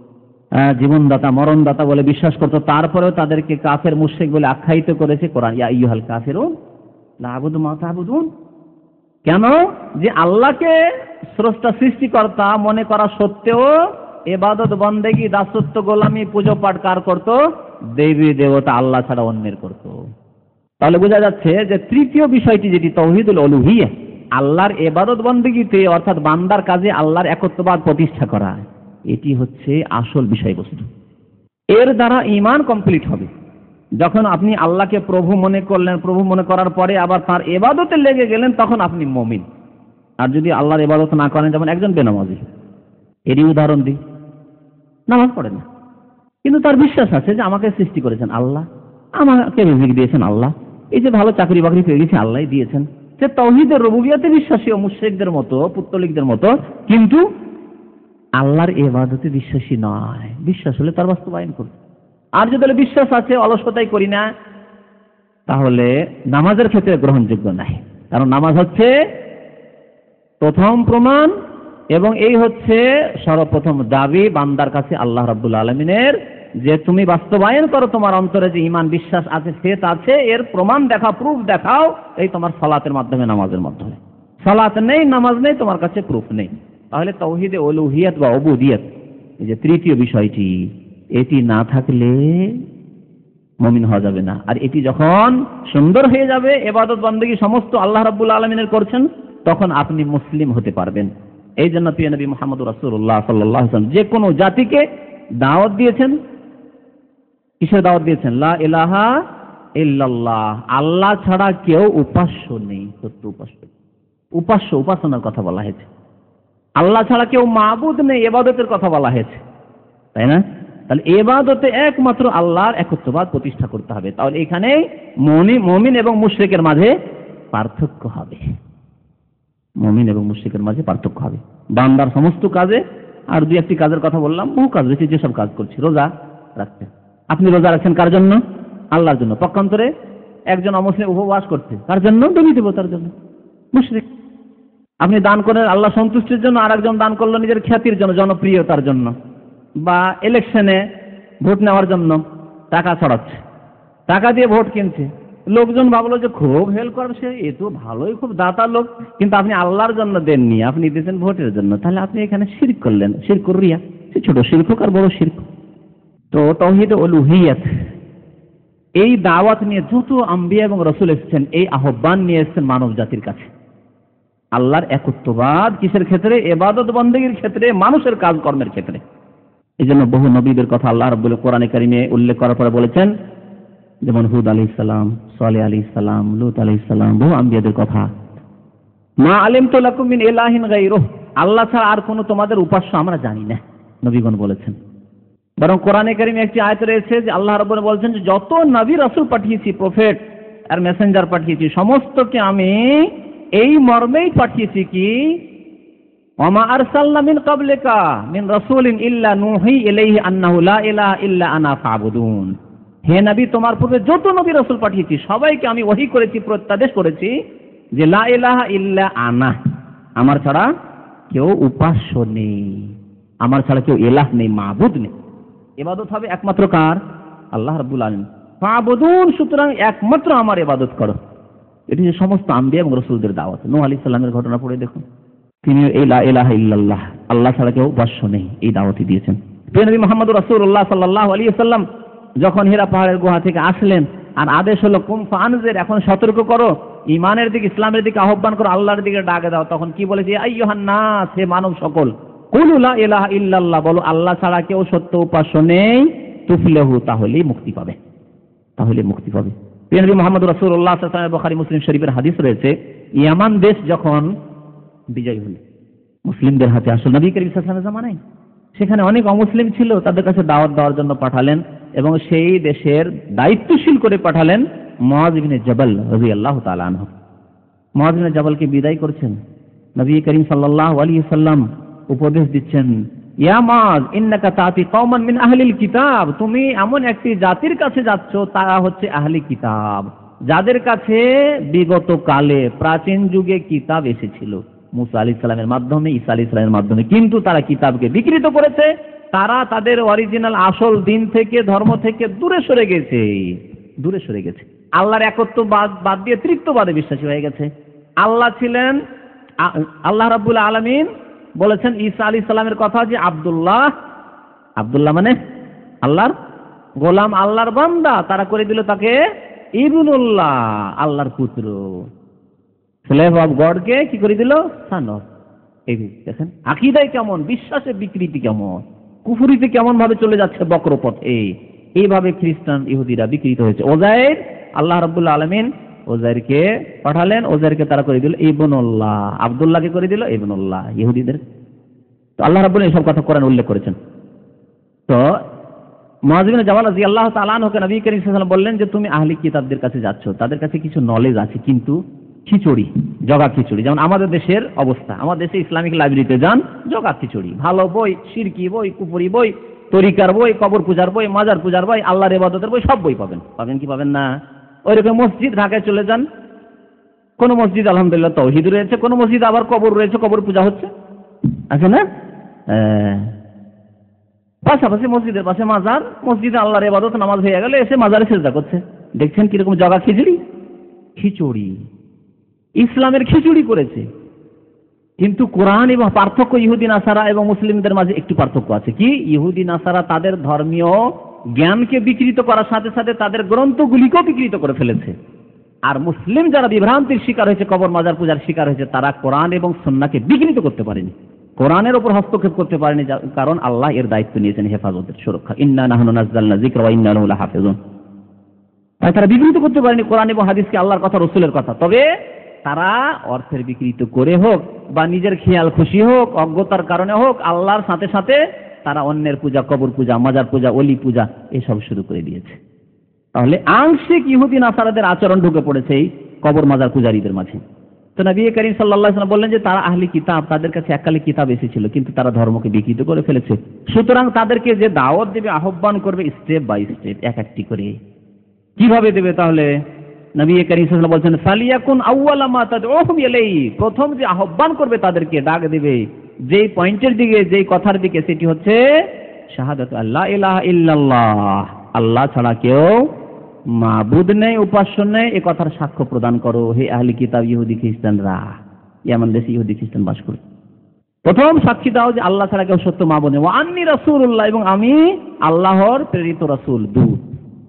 জীবনদাতা মরণদাতা বলে বিশ্বাস করত। তারপরেও তাদেরকে কাফের মুশরিক বলে আখ্যায়িত করেছে কোরআন, ইয়া আইয়ুহাল কাফিরুন লা আ'বুদু মা তা'বুদুন। কেন? যে আল্লাহকে স্রষ্টা সৃষ্টিকর্তা মনে করা সত্ত্বেও ইবাদত বন্দেগী দাসত্ব গোলামি পুজো পাঠ কার করত? দেবী দেবতা আল্লাহ ছাড়া অন্যের করত। তাহলে বোঝা যাচ্ছে যে তৃতীয় বিষয়টি যেটি তাওহীদুল উলুহিয়্যাহ, আল্লাহর ইবাদত বন্দেগীতে অর্থাৎ বান্দার কাজে আল্লাহর একত্ববাদ প্রতিষ্ঠা করা, এটি হচ্ছে আসল বিষয়বস্তু। এর দ্বারা ঈমান কমপ্লিট হবে। যখন আপনি আল্লাহকে প্রভু মনে করলেন, প্রভু মনে করার পরে আবার তার ইবাদতে লেগে গেলেন, তখন আপনি মুমিন। আর যদি আল্লাহর ইবাদত না করেন, যেমন একজন বেনামাজি, এরই উদাহরণ দিই, নামাজ পড়ে না, কিন্তু তার বিশ্বাস আছে যে আমাকে সৃষ্টি করেছেন আল্লাহ, আমাকে রিজিক দিয়েছেন আল্লাহ, এই যে ভালো চাকরি বাকরি পেয়ে গেছি আল্লাহই দিয়েছেন। সে তাওহীদের রুবুবিয়্যাতে বিশ্বাসী ও মুশরিকদের মতো, পুত্তলিকদের মতো, কিন্তু আল্লাহর ইবাদতে বিশ্বাসী নয়। বিশ্বাস হলে তার বাস্তবায়ন করবে। আর যদি বিশ্বাস আছে অলসতাই করি না, তাহলে নামাজের ক্ষেত্রে গ্রহণযোগ্য নাই। কারণ নামাজ হচ্ছে প্রথম প্রমাণ এবং এই হচ্ছে সর্বপ্রথম দাবি বান্দার কাছে আল্লাহ রাব্বুল আলামিনের, যে তুমি বাস্তবায়ন করো তোমার অন্তরে যে ঈমান বিশ্বাস আছে, ফেথ আছে, এর প্রমাণ দেখাও, প্রুফ দেখাও, এই তোমার সালাতের মাধ্যমে, নামাজের মাধ্যমে। সালাত নেই, নামাজ নেই, তোমার কাছে প্রুফ নেই। তাহলে তাওহীদে উলুহিয়্যাত বা উবুদিয়্যাত এই যে তৃতীয় বিষয়টি, এটি না থাকলে মুমিন হওয়া যাবে না। আর এটি যখন সুন্দর হয়ে যাবে, ইবাদত বন্দেগী সমস্ত আল্লাহ রাব্বুল আলামিনের করছেন, তখন আপনি মুসলিম হতে পারবেন। এই জন্য প্রিয় নবী মুহাম্মদুর রাসূলুল্লাহ সাল্লাল্লাহু আলাইহি ওয়াসাল্লাম যে কোনো জাতিকে দাওয়াত দিয়েছেন। কিসের দাওয়াত দিয়েছেন? লা ইলাহা ইল্লাল্লাহ, আল্লাহ ছাড়া কেউ উপাস্য নেই, সত্য উপাস্য উপাসনার কথা বলা হয়েছে। আল্লাহ ছাড়া কেউ মাবুদ নেই, ইবাদতের কথা বলা হয়েছে, তাই না? তাহলে ইবাদতে একমাত্র আল্লাহর একত্ববাদ প্রতিষ্ঠা করতে হবে। তাহলে এখানে মুমিন এবং মুশরিকের মাঝে পার্থক্য হবে। মুমিন এবং মুশরিকের মাঝে পার্থক্য হবে বান্দার সমস্ত কাজে। আর দুই একটি কাজের কথা বললাম, বহু কাজ রয়েছে যেসব কাজ করছি। রোজা রাখতে, আপনি রোজা রাখছেন কার জন্য? আল্লাহর জন্য। পক্ষান্তরে একজন অমুসলিম উপবাস করছে, কার জন্য? নবী দেবতার জন্য, মুশরিক। আপনি দান করেন আল্লাহ সন্তুষ্টির জন্য, আর একজন দান করলো নিজের খ্যাতির জন্য, জনপ্রিয়তার জন্য, বা ইলেকশনে ভোট নেওয়ার জন্য টাকা ছড়াচ্ছে, টাকা দিয়ে ভোট কিনছে। লোকজন ভাবলো যে খুব হেল্প করছে, এ তো ভালোই, খুব দাতা লোক, কিন্তু আপনি আল্লাহর জন্য দেননি, আপনি দিয়েছেন ভোটের জন্য। তাহলে আপনি এখানে শিরক করলেন, শিরক রিয়া। সে ছোট শিরক আর বড় শিরক। তো তাওহীদ উলুহিয়্যাত, এই দাওয়াত নিয়ে যত আম্বিয়া এবং রাসূল এসেছেন, এই আহ্বান নিয়ে এসেছেন মানব জাতির কাছে। আল্লাহর একত্ববাদ কিসের ক্ষেত্রে? ইবাদত বন্দেগীর ক্ষেত্রে, মানুষের কাজকর্মের ক্ষেত্রে। এই জন্য বহু নবীদের কথা আল্লাহ রাব্বুল কোরআনে কারিমে উল্লেখ করার পরে বলেছেন, যেমন হুদ আলাইহিস সালাম, সালেহ আলাইহিস সালাম, লূত আলাইহিস সালাম, বহু আম্বিয়াদের কথা। মা আলিমতু লাকুম মিন ইলাহিন গায়রুহ, আল্লাহ ছাড়া আর কোনো তোমাদের উপাস্য আমরা জানি না, নবীগণ বলেছেন। বরং কোরআনে কারিমে একটি আয়াত রয়েছে যে আল্লাহ রাব্বুল বলেছেন যে যত নবী রাসূল পাঠিয়েছি, প্রফেট আর মেসেঞ্জার পাঠিয়েছি, সমস্তকে আমি এই মর্মেই পাঠিয়েছি কি, ওয়ামা আরসালনা মিন ক্বাবলিকা মিন রাসূলিন ইল্লা নূহি ইলাইহি আন্নাহু লা ইলাহা ইল্লা আনা ফা'বুদুন। হে নবী, তোমার পূর্বে যত নবী রাসূল পাঠিয়েছি সবাইকে আমি ওহী করেছি, প্রত্যাদেশ করেছি যে লা ইলাহা ইল্লা আনা, আমার ছাড়া কেউ উপাস্য নেই, আমার ছাড়া কেউ ইলাহ নেই, মাবুদ নেই। ইবাদত হবে একমাত্র কার? আল্লাহ রাব্বুল আলামিন। ফা'বুদুন, সুতরাং একমাত্র আমার ইবাদত করো। এটি যে সমস্ত আম্বিয়া এবং রাসূলদের দাওয়াত। নূহ আলাইহিস সালামের ঘটনা পড়ে দেখুন, তিনি এই লা ইলাহা ইল্লাল্লাহ, আল্লাহ ছাড়া কেউ উপাস্য নেই, এই দাওয়াতই দিয়েছেন। প্রিয় নবী মুহাম্মদুর রাসূলুল্লাহ সাল্লাল্লাহু আলাইহি ওয়াসাল্লাম যখন হিরা পাহাড়ের গুহা থেকে আসলেন, আর আদেশ হলো কুম ফানজির, এখন সতর্ক করো, ঈমানের দিকে, ইসলামের দিকে আহ্বান করো, আল্লাহর দিকে ডাকে দাও। তখন কি বলেছে? আইয়ুহান নাস, হে মানব সকল, কুলু লা ইলাহা ইল্লাল্লাহ, বলো আল্লাহ ছাড়া কেউ সত্য উপাস্য নেই, তুফলিহু, তাহলেই মুক্তি পাবে, তাহলে মুক্তি পাবে। প্রিয় নবী মুহাম্মদুর রাসূলুল্লাহ সাল্লাল্লাহু আলাইহি ওয়াসাল্লাম, বুখারী মুসলিম শরীফের হাদিস রয়েছে, ইয়ামান দেশ যখন বিজয় হলো মুসলিমদের হাতে, আসল নবী করিম সাল্লাল্লাহু আলাইহি ওয়াসাল্লামের জামানায় সেখানে অনেক অমুসলিম ছিল, তাদের কাছে দাওয়াত দেওয়ার জন্য পাঠালেন এবং সেই দেশের দায়িত্বশীল করে পাঠালেন মুআয ইবনে জাবাল রাদিয়াল্লাহু তাআলা আনহু। মুআয ইবনে জাবালকে বিদায় করছেন নবী করিম সাল্লাল্লাহু আলাইহি ওয়াসাল্লাম, উপদেশ দিচ্ছেন, ইয়া মুআয ইন্নাকা তাতি কওমান মিন আহলিল কিতাব, তুমি এমন একটি জাতির কাছে যাচ্ছ, তারা হচ্ছে আহলি কিতাব, যাদের কাছে বিগত কালে প্রাচীন যুগে কিতাব এসেছিল মুসা আলাইহিস সালামের মাধ্যমে, ঈসা আলাইহিস সালামের মাধ্যমে, কিন্তু তারা কিতাবকে বিকৃত করেছে, তারা তাদের অরিজিনাল আসল দিন থেকে, ধর্ম থেকে দূরে সরে গেছে, দূরে সরে গেছে। আল্লাহর একত্ব বাদ দিয়ে তৃতীয়বাদে বিশ্বাসী হয়ে গেছে। আল্লাহ ছিলেন, আল্লাহ রাব্বুল আলামিন বলেছেন ঈসা আলাইহিস সালামের কথা যে আব্দুল্লাহ, আব্দুল্লাহ মানে আল্লাহর গোলাম, আল্লাহর বান্দা, তারা করে দিল তাকে ইবনুল্লাহ, আল্লাহর পুত্র। স্লেভ অফ গডকে কি করে দিল? Son of. এই দেখেন আকীদায় কেমন, বিশ্বাসে বিকৃতি কেমন, কুফরিতে কেমন ভাবে চলে যাচ্ছে বক্রপথে। এইভাবে খ্রিস্টান ইহুদিরা বিকৃত হয়েছে। ওজাইর, আল্লাহ রাব্বুল আলামিন ওজাইরকে পাঠালেন, ওজাইরকে তারা করে দিল ইবনুল্লাহ, আব্দুল্লাহকে করে দিল ইবনুল্লাহ ইহুদিদের। তো আল্লাহ রাব্বুল আলামিন সব কথা কোরআনে উল্লেখ করেছেন। তো মুআয ইবনে জাবাল রাদিয়াল্লাহু তাআলা আনহুকে নবী করিম সাল্লাল্লাহু আলাইহি ওয়াসাল্লাম বললেন যে তুমি আহলি কিতাবদের কাছে যাচ্ছ, তাদের কাছে কিছু নলেজ আছে, কিন্তু খিচুড়ি, জগা খিচুড়ি, যেমন আমাদের দেশের অবস্থা। আমাদের দেশে ইসলামিক লাইব্রেরিতে যান, জগা খিচুড়ি, ভালো বই, শিরকি বই, কুফরি বই, তরিকার বই, কবর পূজার বই, মাজার পূজার বই, আল্লাহর ইবাদতের বই, সব বই পাবেন। পাবেন কি পাবেন না? ওইরকম মসজিদ ঢাকায় চলে যান, কোন মসজিদ আলহামদুলিল্লাহ তাওহীদ রয়েছে, কোন মসজিদ আবার কবর রয়েছে, কবর পূজা হচ্ছে, আছে না? পাশাপাশি মসজিদের পাশে মাজার, মসজিদে আল্লাহর ইবাদত নামাজ হয়ে গেলে এসে মাজারে সিজদা করছে। দেখছেন কিরকম জগা খিচুড়ি, খিচুড়ি, ইসলামের খিচুড়ি করেছে। কিন্তু কোরআন এবং পার্থক্য ইহুদি নাসারা এবং মুসলিমদের মাঝে একটু পার্থক্য আছে। কি? ইহুদি নাসারা তাদের ধর্মীয় জ্ঞানকে বিকৃত করার সাথে সাথে তাদের গ্রন্থগুলিকেও বিকৃত করে ফেলেছে। আর মুসলিম যারা বিভ্রান্তির শিকার হয়েছে, কবর মাজার পূজার শিকার হয়েছে, তারা কোরআন এবং সুন্নাহকে বিকৃত করতে পারেনি, কোরআনের উপর হস্তক্ষেপ করতে পারেনি, কারণ আল্লাহ এর দায়িত্ব নিয়েছেন হেফাজতের, সুরক্ষা। ইন্না নাহনু নাযালনা যিকরা ওয়া ইন্না লাহু লাহাফিজুন। তাই তারা বিকৃত করতে পারেনি কোরআন এবং হাদিসকে, আল্লাহর কথা, রাসূলের কথা। তবে তারা অর্থের বিকৃত করে হোক বা নিজের খেয়াল খুশি হোক, অজ্ঞতার কারণে হোক, আল্লাহর সাথে সাথে তারা অন্যের পূজা, কবর পূজা, মাজার পূজা, ওলি পূজা এসব শুরু করে দিয়েছে। তাহলে আংশিক ইহুদি নাসারাদের আচরণ ঢুকে পড়েছে এই কবর মাজার পূজারীদের মাঝে। তো নবী করিম সাল্লাল্লাহু আলাইহি ওয়াসাল্লাম বললেন যে তারা আহলি কিতাব, তাদের কাছে এককালে কিতাব এসেছিল, কিন্তু তারা ধর্মকে বিকৃত করে ফেলেছে। সুতরাং তাদেরকে যে দাওয়াত দেবে, আহ্বান করবে, স্টেপ বাই স্টেপ, এক একটি করে। কিভাবে দেবে তাহলে? নবী করিম সাল্লাল্লাহু আলাইহি ওয়াসাল্লাম বলছেন ফালিয়াকুন আউওয়ালা মা তাদউহুম ইলাইহি, প্রথম যে আহ্বান করবে তাদেরকে, ডাক দেবে যেই পয়েন্টের দিকে, যেই কথার দিকে, সেটি হচ্ছে শাহাদাতু আল্লা ইলাহা ইল্লাল্লাহ, আল্লাহ ছাড়া কেউ মাবুদ নেই, উপাস্য নেই, এ কথার সাক্ষ্য প্রদান করো হে আহলি কিতাব ইহুদি খ্রিস্টানরা, ইয়ামান দেশে ইহুদি খ্রিস্টান বাস করে। প্রথম সাক্ষী দাও যে আল্লাহ ছাড়া কেউ সত্য মাবুদ নেই, ওয়া আন্নী রাসূলুল্লাহ, এবং আমি আল্লাহর প্রেরিত রাসূল, দূত।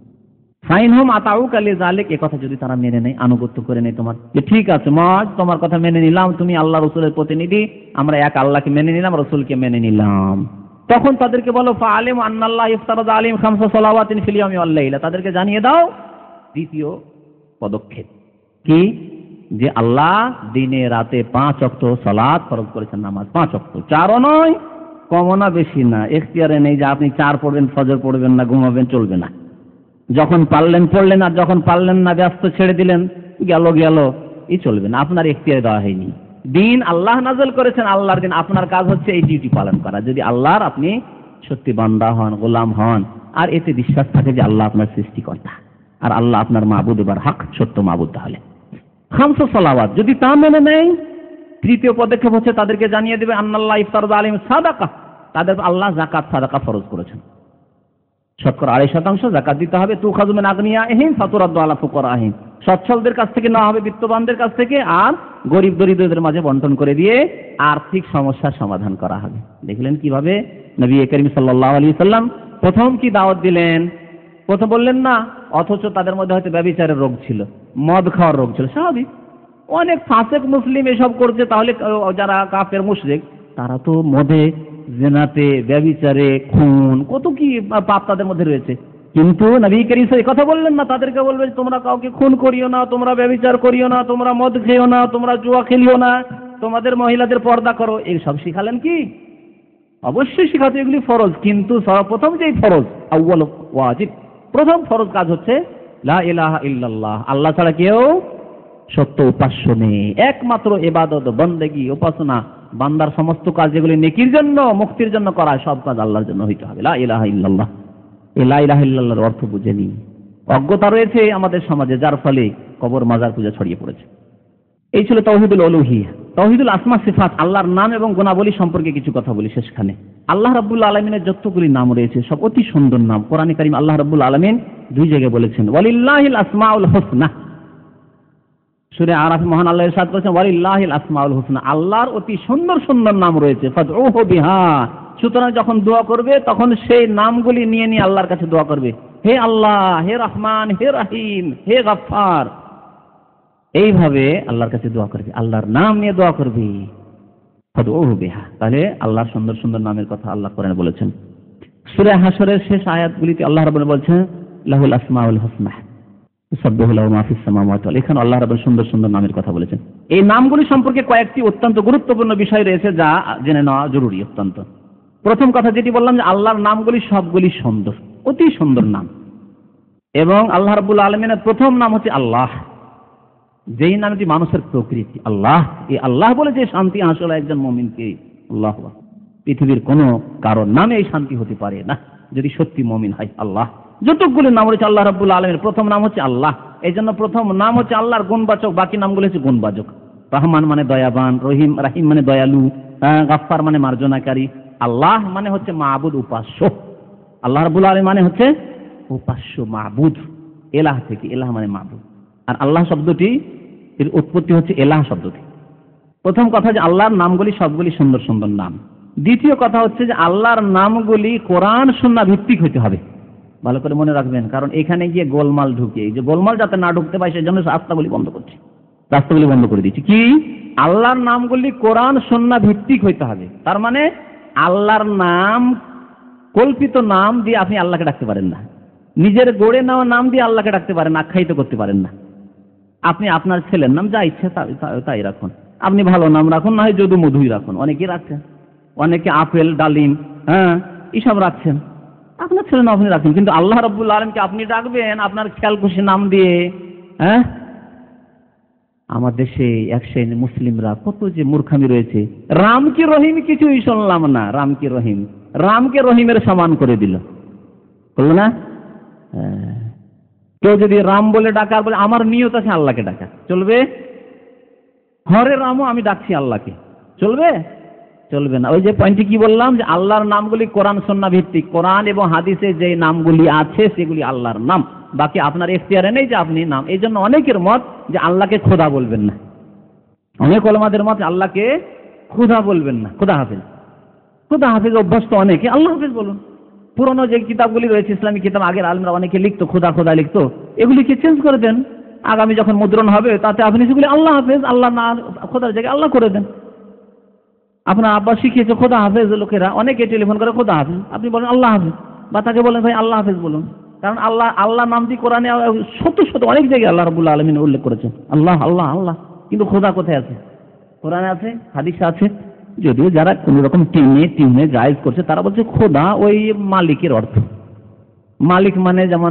ফাইনহুম আতাউকা লিযালিক, এ কথা যদি তারা মেনে নেয়, আনুগত্য করে নেয় তোমার, যে ঠিক আছে মা, তোমার কথা মেনে নিলাম, তুমি আল্লাহ রাসূলের প্রতিনিধি, আমরা এক আল্লাহকে মেনে নিলাম, রাসূলকে মেনে নিলাম, তখন তাদেরকে বলো ফাআলিমু আন্নাল্লাহ ইফতারাদা আলাইহিম খামসা সালাওয়াতিন ফিল ইয়াউমি ওয়াল লাইলা, তাদেরকে জানিয়ে দাও দ্বিতীয় পদক্ষেপ কি, যে আল্লাহ দিনে রাতে 5 ওয়াক্ত সালাত ফরজ করেছেন, নামাজ 5 ওয়াক্ত, 4ও নয়, কমও না, বেশি না, এখতিয়ারে নেই যে আপনি 4 পড়বেন, ফজর পড়বেন না, ঘুমাবেন, চলবে না। যখন পারলেন পড়লেন, আর যখন পারলেন না ব্যস্ত ছেড়ে দিলেন, গেল, এই চলবে না, আপনার এখতিয়ারে দেওয়া হয়নি। দিন আল্লাহ নাযিল করেছেন, আল্লাহর দিন, আপনার কাজ হচ্ছে এই ডিউটি পালন করা। যদি আল্লাহর আপনি সত্যি বান্দা হন, গোলাম হন, আর এতে বিশ্বাস থাকে যে আল্লাহ আপনার সৃষ্টিকর্তা আর আল্লাহ আপনার মাবুদ, এবার হক সত্য মাবুদ, তাহলে খামসা সালাওয়াত যদি তা মেনে নেয়, তৃতীয় পদক্ষেপ হচ্ছে তাদেরকে জানিয়ে দেবে আন্নাল্লাহ ইফতারাদা আলাইহিম সাদাকা, তাদের আল্লাহ যাকাত, সাদাকা ফরজ করেছেন, শতকরা 2.5% যাকাত দিতে হবে। তুখাযু মিন আগনিয়াহিম ফাতুরাদ্দু আলা ফুকারাহিম, সচ্ছলদের কাছ থেকে নেওয়া হবে, বিত্তবানদের কাছ থেকে, আর গরিব দরিদ্রদের মাঝে বন্টন করে দিয়ে আর্থিক সমস্যার সমাধান করা হবে। দেখলেন কিভাবে নবী করিম সাল্লাল্লাহু আলাইহি সাল্লাম প্রথম কি দাওয়াত দিলেন? প্রথম বললেন না, অথচ তাদের মধ্যে হয়তো ব্যভিচারের রোগ ছিল, মদ খাওয়ার রোগ ছিল, স্বাভাবিক। অনেক ফাসেক মুসলিম এসব করছে, তাহলে যারা কাফের মুশরিক, তারা তো মদে, জিনাতে, ব্যভিচারে, খুন, কত কি পাপ তাদের মধ্যে রয়েছে। কিন্তু নবী করিম সাল্লাল্লাহু কথা বললেন না, তাদেরকে বলবে তোমরা কাউকে খুন করিও না, তোমরা ব্যভিচার করিও না, তোমরা মদ খেও না, তোমরা জুয়া খেলিও না, তোমাদের মহিলাদের পর্দা করো, এই সব শিখালেন কি? অবশ্যই শিখাতে, এগুলি ফরজ। কিন্তু সর্বপ্রথম যেই ফরজ, আউয়াল ওয়াজিব, প্রথম ফরজ কাজ হচ্ছে লা ইলাহা ইল্লাল্লাহ, আল্লাহ ছাড়া কেউ সত্য উপাস্য নেই। একমাত্র ইবাদত, বন্দেগী, উপাসনা, বান্দার সমস্ত কাজ যেগুলি নেকির জন্য, মুক্তির জন্য করা হয়, সব কাজ আল্লাহর জন্য হইতে হবে। লা ইলাহা ইল্লাল্লাহ, এই লা ইলাহা ইল্লাল্লাহর অর্থ বুঝেনি, অজ্ঞতা রয়েছে আমাদের সমাজে, যার ফলে কবর মাজার পূজা ছড়িয়ে পড়েছে। এই ছিল তাওহীদুল উলুহিয়্যাহ। তাওহীদুল আসমা সিফাত, আল্লাহর নাম এবং গুণাবলী সম্পর্কে কিছু কথা বলি শেষখানে। আল্লাহ রাব্বুল আলামিনের যতগুলি নাম রয়েছে সব অতি সুন্দর নাম। কোরআনে কারীম আল্লাহ রাব্বুল আলামিন 2 জায়গায় বলেছেন ওয়ালিল্লাহিল আসমাউল হুসনা। সূরা আরাফে মহান আল্লাহ ইরশাদ করেছেন ওয়ালিল্লাহিল আসমাউল হুসনা, আল্লাহর অতি সুন্দর সুন্দর নাম রয়েছে, ফাদউহু বিহা। সুতরাং যখন দোয়া করবে তখন সেই নামগুলি নিয়ে নিয়ে আল্লাহর কাছে দোয়া করবে, হে আল্লাহ, হে রহমান, হে রহিম, হে গফফার, এইভাবে আল্লাহর কাছে দোয়া করবে, আল্লাহর নাম নিয়ে দোয়া করবে, ফাদউহু বিহা। তাহলে আল্লাহর সুন্দর সুন্দর নামের কথা আল্লাহ কোরআনে বলেছেন। সূরা হাশরের শেষ আয়াতগুলিতে আল্লাহ রাব্বুল বলছেন লাহুল আসমাউল হুসনা ইউসাব্বিহু লাহু মা ফিস সামাওয়াতি ওয়াল আরদ। এখানে আল্লাহ রাব্বুল সুন্দর সুন্দর নামের কথা বলেছেন। এই নামগুলি সম্পর্কে কয়েকটি অত্যন্ত গুরুত্বপূর্ণ বিষয় রয়েছে যা জেনে নেওয়া জরুরি অত্যন্ত। প্রথম কথা যেটি বললাম যে আল্লাহর নামগুলি সবগুলি সুন্দর, অতি সুন্দর নাম, এবং আল্লাহ রাব্বুল আলামিনের প্রথম নাম হচ্ছে আল্লাহ, যেই নামটি মানুষের প্রকৃতি আল্লাহ। এই আল্লাহ বলে যে শান্তি আসলে একজন মুমিনকে, আল্লাহ, পৃথিবীর কোনো কারো নামে এই শান্তি হতে পারে না যদি সত্যি মুমিন হয়। আল্লাহ যতগুলো নাম রয়েছে আল্লাহ রাব্বুল আলামিনের প্রথম নাম হচ্ছে আল্লাহ। এই জন্য প্রথম নাম হচ্ছে আল্লাহর গুণবাচক, বাকি নামগুলো হচ্ছে গুণবাচক। রহমান মানে দয়াবান, রহিম রাহিম মানে দয়ালু, গাফফার মানে মার্জনাকারী, আল্লাহ মানে হচ্ছে মাবুদ, উপাস্য। আল্লাহ রাব্বুল আলামিন মানে হচ্ছে উপাস্য, মাবুদ, এলাহ থেকে, এলাহ মানে মাবুদ। আর আল্লাহ শব্দটি এর উৎপত্তি হচ্ছে এলাহ শব্দটি। প্রথম কথা যে আল্লাহর নামগুলি সবগুলি সুন্দর সুন্দর নাম। দ্বিতীয় কথা হচ্ছে যে আল্লাহর নামগুলি কোরআন সুন্নাহ ভিত্তিক হতে হবে। ভালো করে মনে রাখবেন, কারণ এখানে গিয়ে গোলমাল ঢুকে, এই যে গোলমাল যাতে না ঢুকতে পারে সেই জন্য রাস্তাগুলি বন্ধ করছি, রাস্তাগুলি বন্ধ করে দিচ্ছি। কি? আল্লাহর নামগুলি কোরআন সুন্নাহ ভিত্তিক হইতে হবে। তার মানে আল্লাহর নাম, কল্পিত নাম দিয়ে আপনি আল্লাহকে ডাকতে পারেন না, নিজের গড়ে নেওয়া নাম দিয়ে আল্লাহকে ডাকতে পারেন না, আখ্যায়িত করতে পারেন না। আপনি আপনার ছেলের নাম যা ইচ্ছা তাই রাখুন, আপনি ভালো নাম রাখুন, না হয় যদু মধুই রাখুন, অনেকে রাখছেন, অনেকে আপেল ডালিম এইসব রাখছেন, আপনার ছেলের নাম আপনি রাখেন, কিন্তু আল্লাহ রাব্বুল আলামিনকে আপনি ডাকবেন আপনার খেয়াল খুশি নাম দিয়ে। আমার দেশে এক শ্রেণী মুসলিমরা কত যে মূর্খামি রয়েছে, রাম কি রহিম কিছুই শুনলাম না, রাম কি রহিম, রামকে রহিমের সমান করে দিল, বললো না? কেউ যদি রাম বলে ডাকার বলে আমার নিয়ত আছে আল্লাহকে ডাকা, চলবে? হরে রামও আমি ডাকছি আল্লাহকে, চলবে? চলবে না। ওই যে পয়েন্টে কি বললাম যে আল্লাহর নামগুলি কোরআন সুন্নাহ ভিত্তিক, কোরআন এবং হাদিসে যে নামগুলি আছে সেগুলি আল্লাহর নাম, বাকি আপনার এখতিয়ারে নেই যে আপনি নাম। এই জন্য অনেকের মত যে আল্লাহকে খোদা বলবেন না, অনেক ওলামাদের মত আল্লাহকে খোদা বলবেন না, খোদা হাফেজ, খোদা হাফেজ অভ্যস্ত অনেকে, আল্লাহ হাফেজ বলুন। পুরনো যে কিতাবগুলি রয়েছে ইসলামিক কিতাব, আগের আলেমরা অনেকে লিখতো খোদা খোদা লিখতো, এগুলিকে চেঞ্জ করে দেন, আগামী যখন মুদ্রণ হবে তাতে আপনি সেগুলি আল্লাহ হাফেজ, আল্লাহ না খোদার জায়গায় আল্লাহ করে দেন। আপনার আব্বা শিখিয়েছে খোদা হাফেজ, লোকেরা অনেকে টেলিফোন করে খোদা হাফেজ, আপনি বলেন আল্লাহ হাফেজ, বা তাকে বলেন ভাই আল্লাহ হাফেজ বলুন, কারণ আল্লাহ আল্লাহ নাম দিয়ে কোরআনে শত শত অনেক জায়গায় আল্লাহ রাব্বুল আলামিন উল্লেখ করেছেন আল্লাহ আল্লাহ আল্লাহ, কিন্তু খোদা কোথায় আছে? কোরআনে আছে, হাদিসে আছে। যদিও যারা কোন রকম টিমে জায়েজ করছে তারা বলছে খোদা ওই মালিকের অর্থ, মালিক মানে যেমন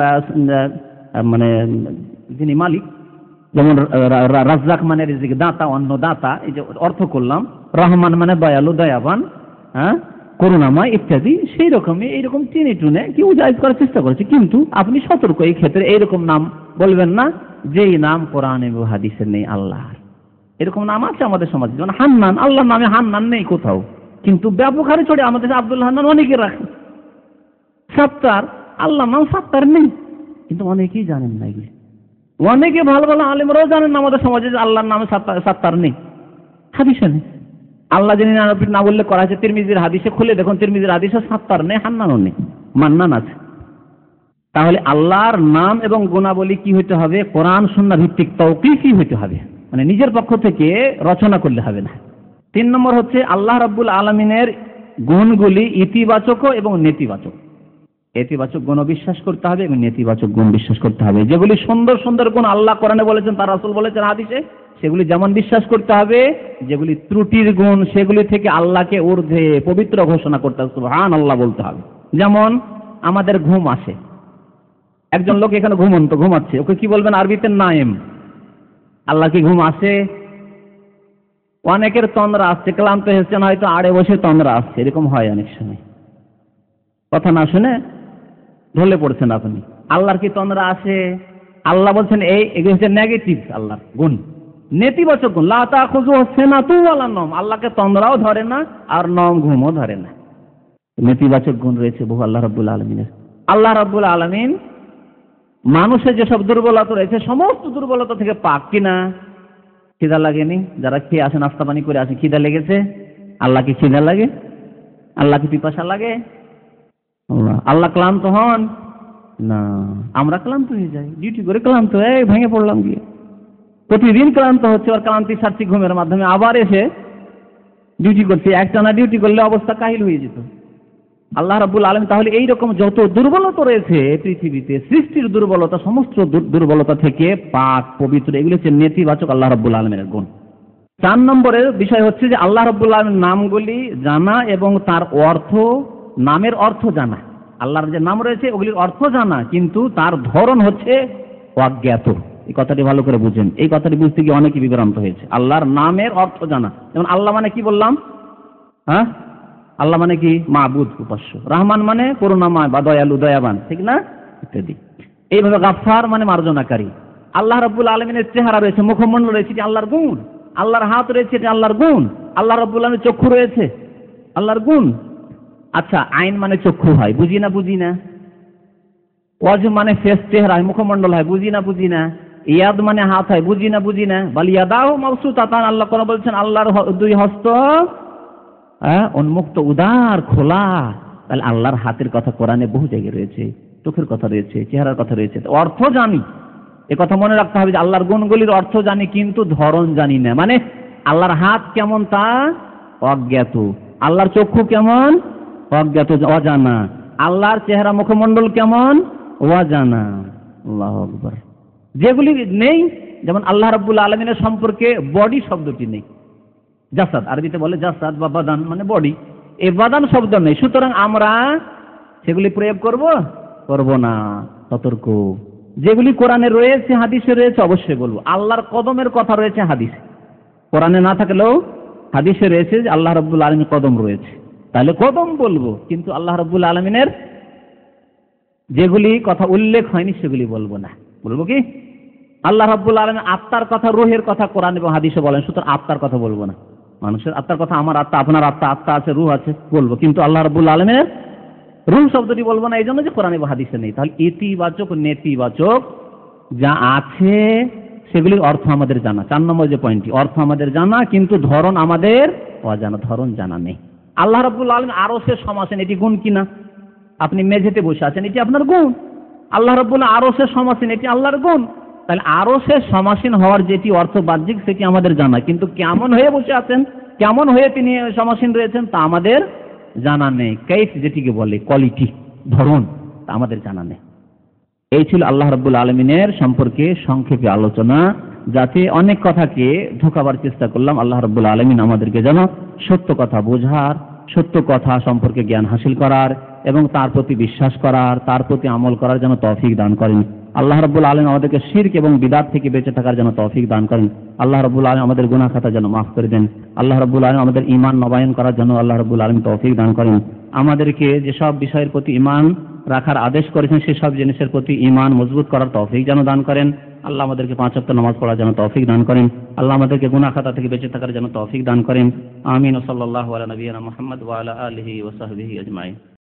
মানে যিনি মালিক, যেমন রাজ্জাক মানে রিজিক দাতা, অন্ন দাতা, এই যে অর্থ করলাম, রহমান মানে দয়ালু দয়াবান, করুণাময় ইত্যাদি, সেই রকমই এইরকম টেনে টুনে কেউ জায়েজ করার চেষ্টা করেছে। কিন্তু আপনি সতর্ক, এই ক্ষেত্রে এইরকম নাম বলবেন না যেই নাম কোরআন এবং হাদিসে নেই। আল্লাহ এরকম নাম আছে আমাদের সমাজে, যেমন হান্নান, আল্লাহর নামে হান্নান নেই কোথাও, কিন্তু ব্যাপক হারে চড়ে আমাদের আব্দুল হান্নান অনেকে রাখে। সাত্তার, আল্লাহর নাম সাত্তার নেই, কিন্তু অনেকেই জানেন না এগুলি। অনেকে ভালো ভালো আলেমরাও জানেন না আমাদের সমাজে যে আল্লাহর নামে সাত্তার নেই, হাদিসে নেই। আল্লাহ যিনি না বললে করা হয়েছে, তিরমিজির হাদিসে খুলে দেখুন, তিরমিজির হাদিসে সাত্তার নেই, হান্নানও নেই, মান্নান আছে। তাহলে আল্লাহর নাম এবং গুণাবলী কি হতে হবে? কোরআন সুন্নাহ ভিত্তিক, তাওকীফি হতে হবে, মানে নিজের পক্ষ থেকে রচনা করলে হবে না। 3 নম্বর হচ্ছে আল্লাহ রাব্বুল আলামিনের গুণগুলি ইতিবাচক এবং নেতিবাচক। ইতিবাচক গুণ বিশ্বাস করতে হবে এবং নেতিবাচক গুণ বিশ্বাস করতে হবে। যেগুলি সুন্দর সুন্দর গুণ আল্লাহ কোরআনে বলেছেন, তার রাসূল বলেছেন হাদিসে, সেগুলি যেমন বিশ্বাস করতে হবে। যেগুলি ত্রুটির গুণ সেগুলি থেকে আল্লাহকে ঊর্ধ্বে পবিত্র ঘোষণা করতে হবে, সুবহানাল্লাহ বলতে হবে। যেমন আমাদের ঘুম আসে, একজন লোক এখানে ঘুমাচ্ছে, ওকে কি বলবেন আরবিতে? নায়েম। আল্লাহ কি ঘুম আসে? অনেকের তন্দ্রা আসছে, ক্লান্ত হয়েছেন, হয়তো আড়ে বসে তন্দ্রা আসছে, এরকম হয় অনেক সময়, কথা না শুনে ঢলে পড়ছেন আপনি। আল্লাহর কি তন্দ্রা আসে? আল্লাহ বলছেন এগুলো হচ্ছে নেগেটিভ আল্লাহর গুণ, নেতিবাচক গুণ। লা তাখুযুহু সিনাতুন ওয়ালা নওম, আল্লাহকে তন্দ্রাও ধরে না আর নম ঘুমও ধরে না। নেতিবাচক গুণ রয়েছে বহু আল্লাহ রাব্বুল আলামিনের। আল্লাহ রাব্বুল আলামিন মানুষের যেসব দুর্বলতা রয়েছে সমস্ত দুর্বলতা থেকে পাক কিনা? খিদা লাগেনি? যারা খেয়ে আসেন, নাস্তা পানি করে আসেন, খিদা লেগেছে? আল্লাহ কি খিদা লাগে? আল্লাহ কি পিপাসা লাগে? আল্লাহ ক্লান্ত হন না, আমরা ক্লান্ত হয়ে যাই, ডিউটি করে ক্লান্ত হয়ে ভেঙে পড়লাম গিয়ে, প্রতিদিন ক্লান্ত হচ্ছে, আর ক্লান্তি সারছি ঘুমের মাধ্যমে, আবার এসে ডিউটি করছি। একটানা ডিউটি করলে অবস্থা কাহিল হয়ে যেত। আল্লাহ রাব্বুল আলামিন তাহলে এইরকম যত দুর্বলতা রয়েছে পৃথিবীতে, সৃষ্টির দুর্বলতা, সমস্ত দুর্বলতা থেকে পাক পবিত্র, এগুলো হচ্ছে নেতিবাচক আল্লাহ রাব্বুল আলামিনের গুণ। 4 নম্বরের বিষয় হচ্ছে যে আল্লাহ রাব্বুল আলামিনের নামগুলি জানা এবং তার অর্থ, নামের অর্থ জানা। আল্লাহর যে নাম রয়েছে ওগুলির অর্থ জানা, কিন্তু তার ধরন হচ্ছে অজ্ঞাত। এই কথাটি ভালো করে বুঝেন, এই কথাটি বুঝতে গিয়ে অনেকে বিভ্রান্ত হয়েছে। আল্লাহর নামের অর্থ জানা, যেমন আল্লাহ মানে কি বললাম? আল্লাহ মানে কি? মাবুদ, উপাস্য। রহমান মানে করুণাময় বা দয়ালু দয়াবান, ঠিক না? ইত্যাদি। এইভাবে গাফফার মানে মার্জনাকারী। আল্লাহ রাব্বুল আলামিনের চেহারা রয়েছে, মুখমণ্ডল রয়েছে, এটি আল্লাহর গুণ। আল্লাহর হাত রয়েছে, এটি আল্লাহর গুণ। আল্লাহ রাব্বুল আলামিনের চক্ষু রয়েছে, আল্লাহর গুণ। আচ্ছা, আইন মানে চক্ষু হয়, বুঝি না? ওয়াজ মানে ফেস, চেহারা হয়, মুখমণ্ডল হয়, বুঝি না? ইয়াদ মানে হাত হয়, বুঝি না বল ইয়াদাহু মাবসুতাতান, আল্লাহ কোন বলছেন আল্লাহর দুই হস্ত উন্মুক্ত, উদার, খোলা। তাহলে আল্লাহর হাতের কথা কোরআনে বহু জায়গায় রয়েছে, চোখের কথা রয়েছে, চেহারার কথা রয়েছে। অর্থ জানি, এ কথা মনে রাখতে হবে যে আল্লাহর গুণগুলির অর্থ জানি কিন্তু ধরন জানি না। মানে আল্লাহর হাত কেমন তা অজ্ঞাত, আল্লাহর চক্ষু কেমন অজ্ঞাত, অজানা, আল্লাহর চেহারা মুখমণ্ডল কেমন অজানা। আল্লাহু আকবার। যেগুলি নেই, যেমন আল্লাহ রাব্বুল আলামিনের সম্পর্কে বডি শব্দটি নেই, জাসাদ, আরবিতে বলে জাসাদ বা বাদান মানে বডি, এই বাদান শব্দ নেই। সুতরাং আমরা সেগুলি প্রয়োগ করব না। সতর্ক। যেগুলি কোরআনে রয়েছে, হাদিসে রয়েছে, অবশ্যই বলবো। আল্লাহর কদমের কথা রয়েছে হাদিসে, কোরআনে না থাকলেও হাদিসে রয়েছে যে আল্লাহ রাব্বুল আলামিনের কদম রয়েছে, তাহলে কদম বলবো। কিন্তু আল্লাহ রাব্বুল আলামিনের যেগুলি কথা উল্লেখ হয়নি সেগুলি বলবো না। বলবো কি? আল্লাহ রাব্বুল আলামিন আত্মার কথা, রূহের কথা কোরআন এবং হাদিসে বলেন, সুতরাং আত্মার কথা বলবো না। মানুষের আত্মার কথা, আমার আত্মা, আপনার আত্মা, আত্মা আছে, রূহ আছে, বলবো। কিন্তু আল্লাহ রাব্বুল আলামিনের রূহ শব্দটি বলবো না, এই জন্য যে কোরআন এবং হাদিসে নেই। তাহলে ইতিবাচক, নেতিবাচক যা আছে সেগুলির অর্থ আমাদের জানা। 4 নম্বর যে পয়েন্টটি, অর্থ আমাদের জানা কিন্তু ধরন আমাদের অজানা, ধরন জানা নেই। আল্লাহ রাব্বুল আলামিন আরশের সমাসীন, এটি গুণ কিনা? আপনি মেঝেতে বসে আছেন, এটি আপনার গুণ। আল্লাহ রাব্বুল আরশের সমাসীন, এটি আল্লাহর গুণ। তাহলে আরশের সমাসীন হওয়ার যেটি অর্থ বাহ্যিক সেটি আমাদের জানা, কিন্তু কেমন হয়ে বসে আছেন, কেমন হয়ে তিনি সমাসীন রয়েছেন তা আমাদের জানা নেই। কাইফ যেটিকে বলে, কোয়ালিটি, ধরন, তা আমাদের জানা নেই। এই ছিল আল্লাহ রাব্বুল আলামিনের সম্পর্কে সংক্ষেপে আলোচনা, যাতে অনেক কথাকে ঢোকাবার চেষ্টা করলাম। আল্লাহ রাব্বুল আলামিন আমাদেরকে যেন সত্য কথা বোঝার, সত্য কথা সম্পর্কে জ্ঞান হাসিল করার এবং তার প্রতি বিশ্বাস করার, তার প্রতি আমল করার যেন তৌফিক দান করেন। আল্লাহ রাব্বুল আলামিন আমাদেরকে শিরক এবং বিদআত থেকে বেঁচে থাকার যেন তৌফিক দান করেন। আল্লাহ রাব্বুল আলামিন আমাদের গুনাহ খাতা যেন মাফ করে দেন। আল্লাহ রাব্বুল আলামিন আমাদের ঈমান নবায়ন করার জন্য আল্লাহ রাব্বুল আলামিন তৌফিক দান করেন। আমাদেরকে যেসব বিষয়ের প্রতি ঈমান রাখার আদেশ করেছেন সেসব জিনিসের প্রতি ঈমান মজবুত করার তৌফিক যেন দান করেন। আল্লাহ আমাদেরকে 5 ওয়াক্ত নামাজ পড়ার যেন তৌফিক দান করেন। আল্লাহ আমাদেরকে গুনাহ খাতা থেকে বেঁচে থাকার যেন তৌফিক দান করেন। আমিন। সাল্লাল্লাহু আলা নবিয়িনা মুহাম্মদ ওয়া আলা আলিহি ওয়া সাহবিহি আজমাইন।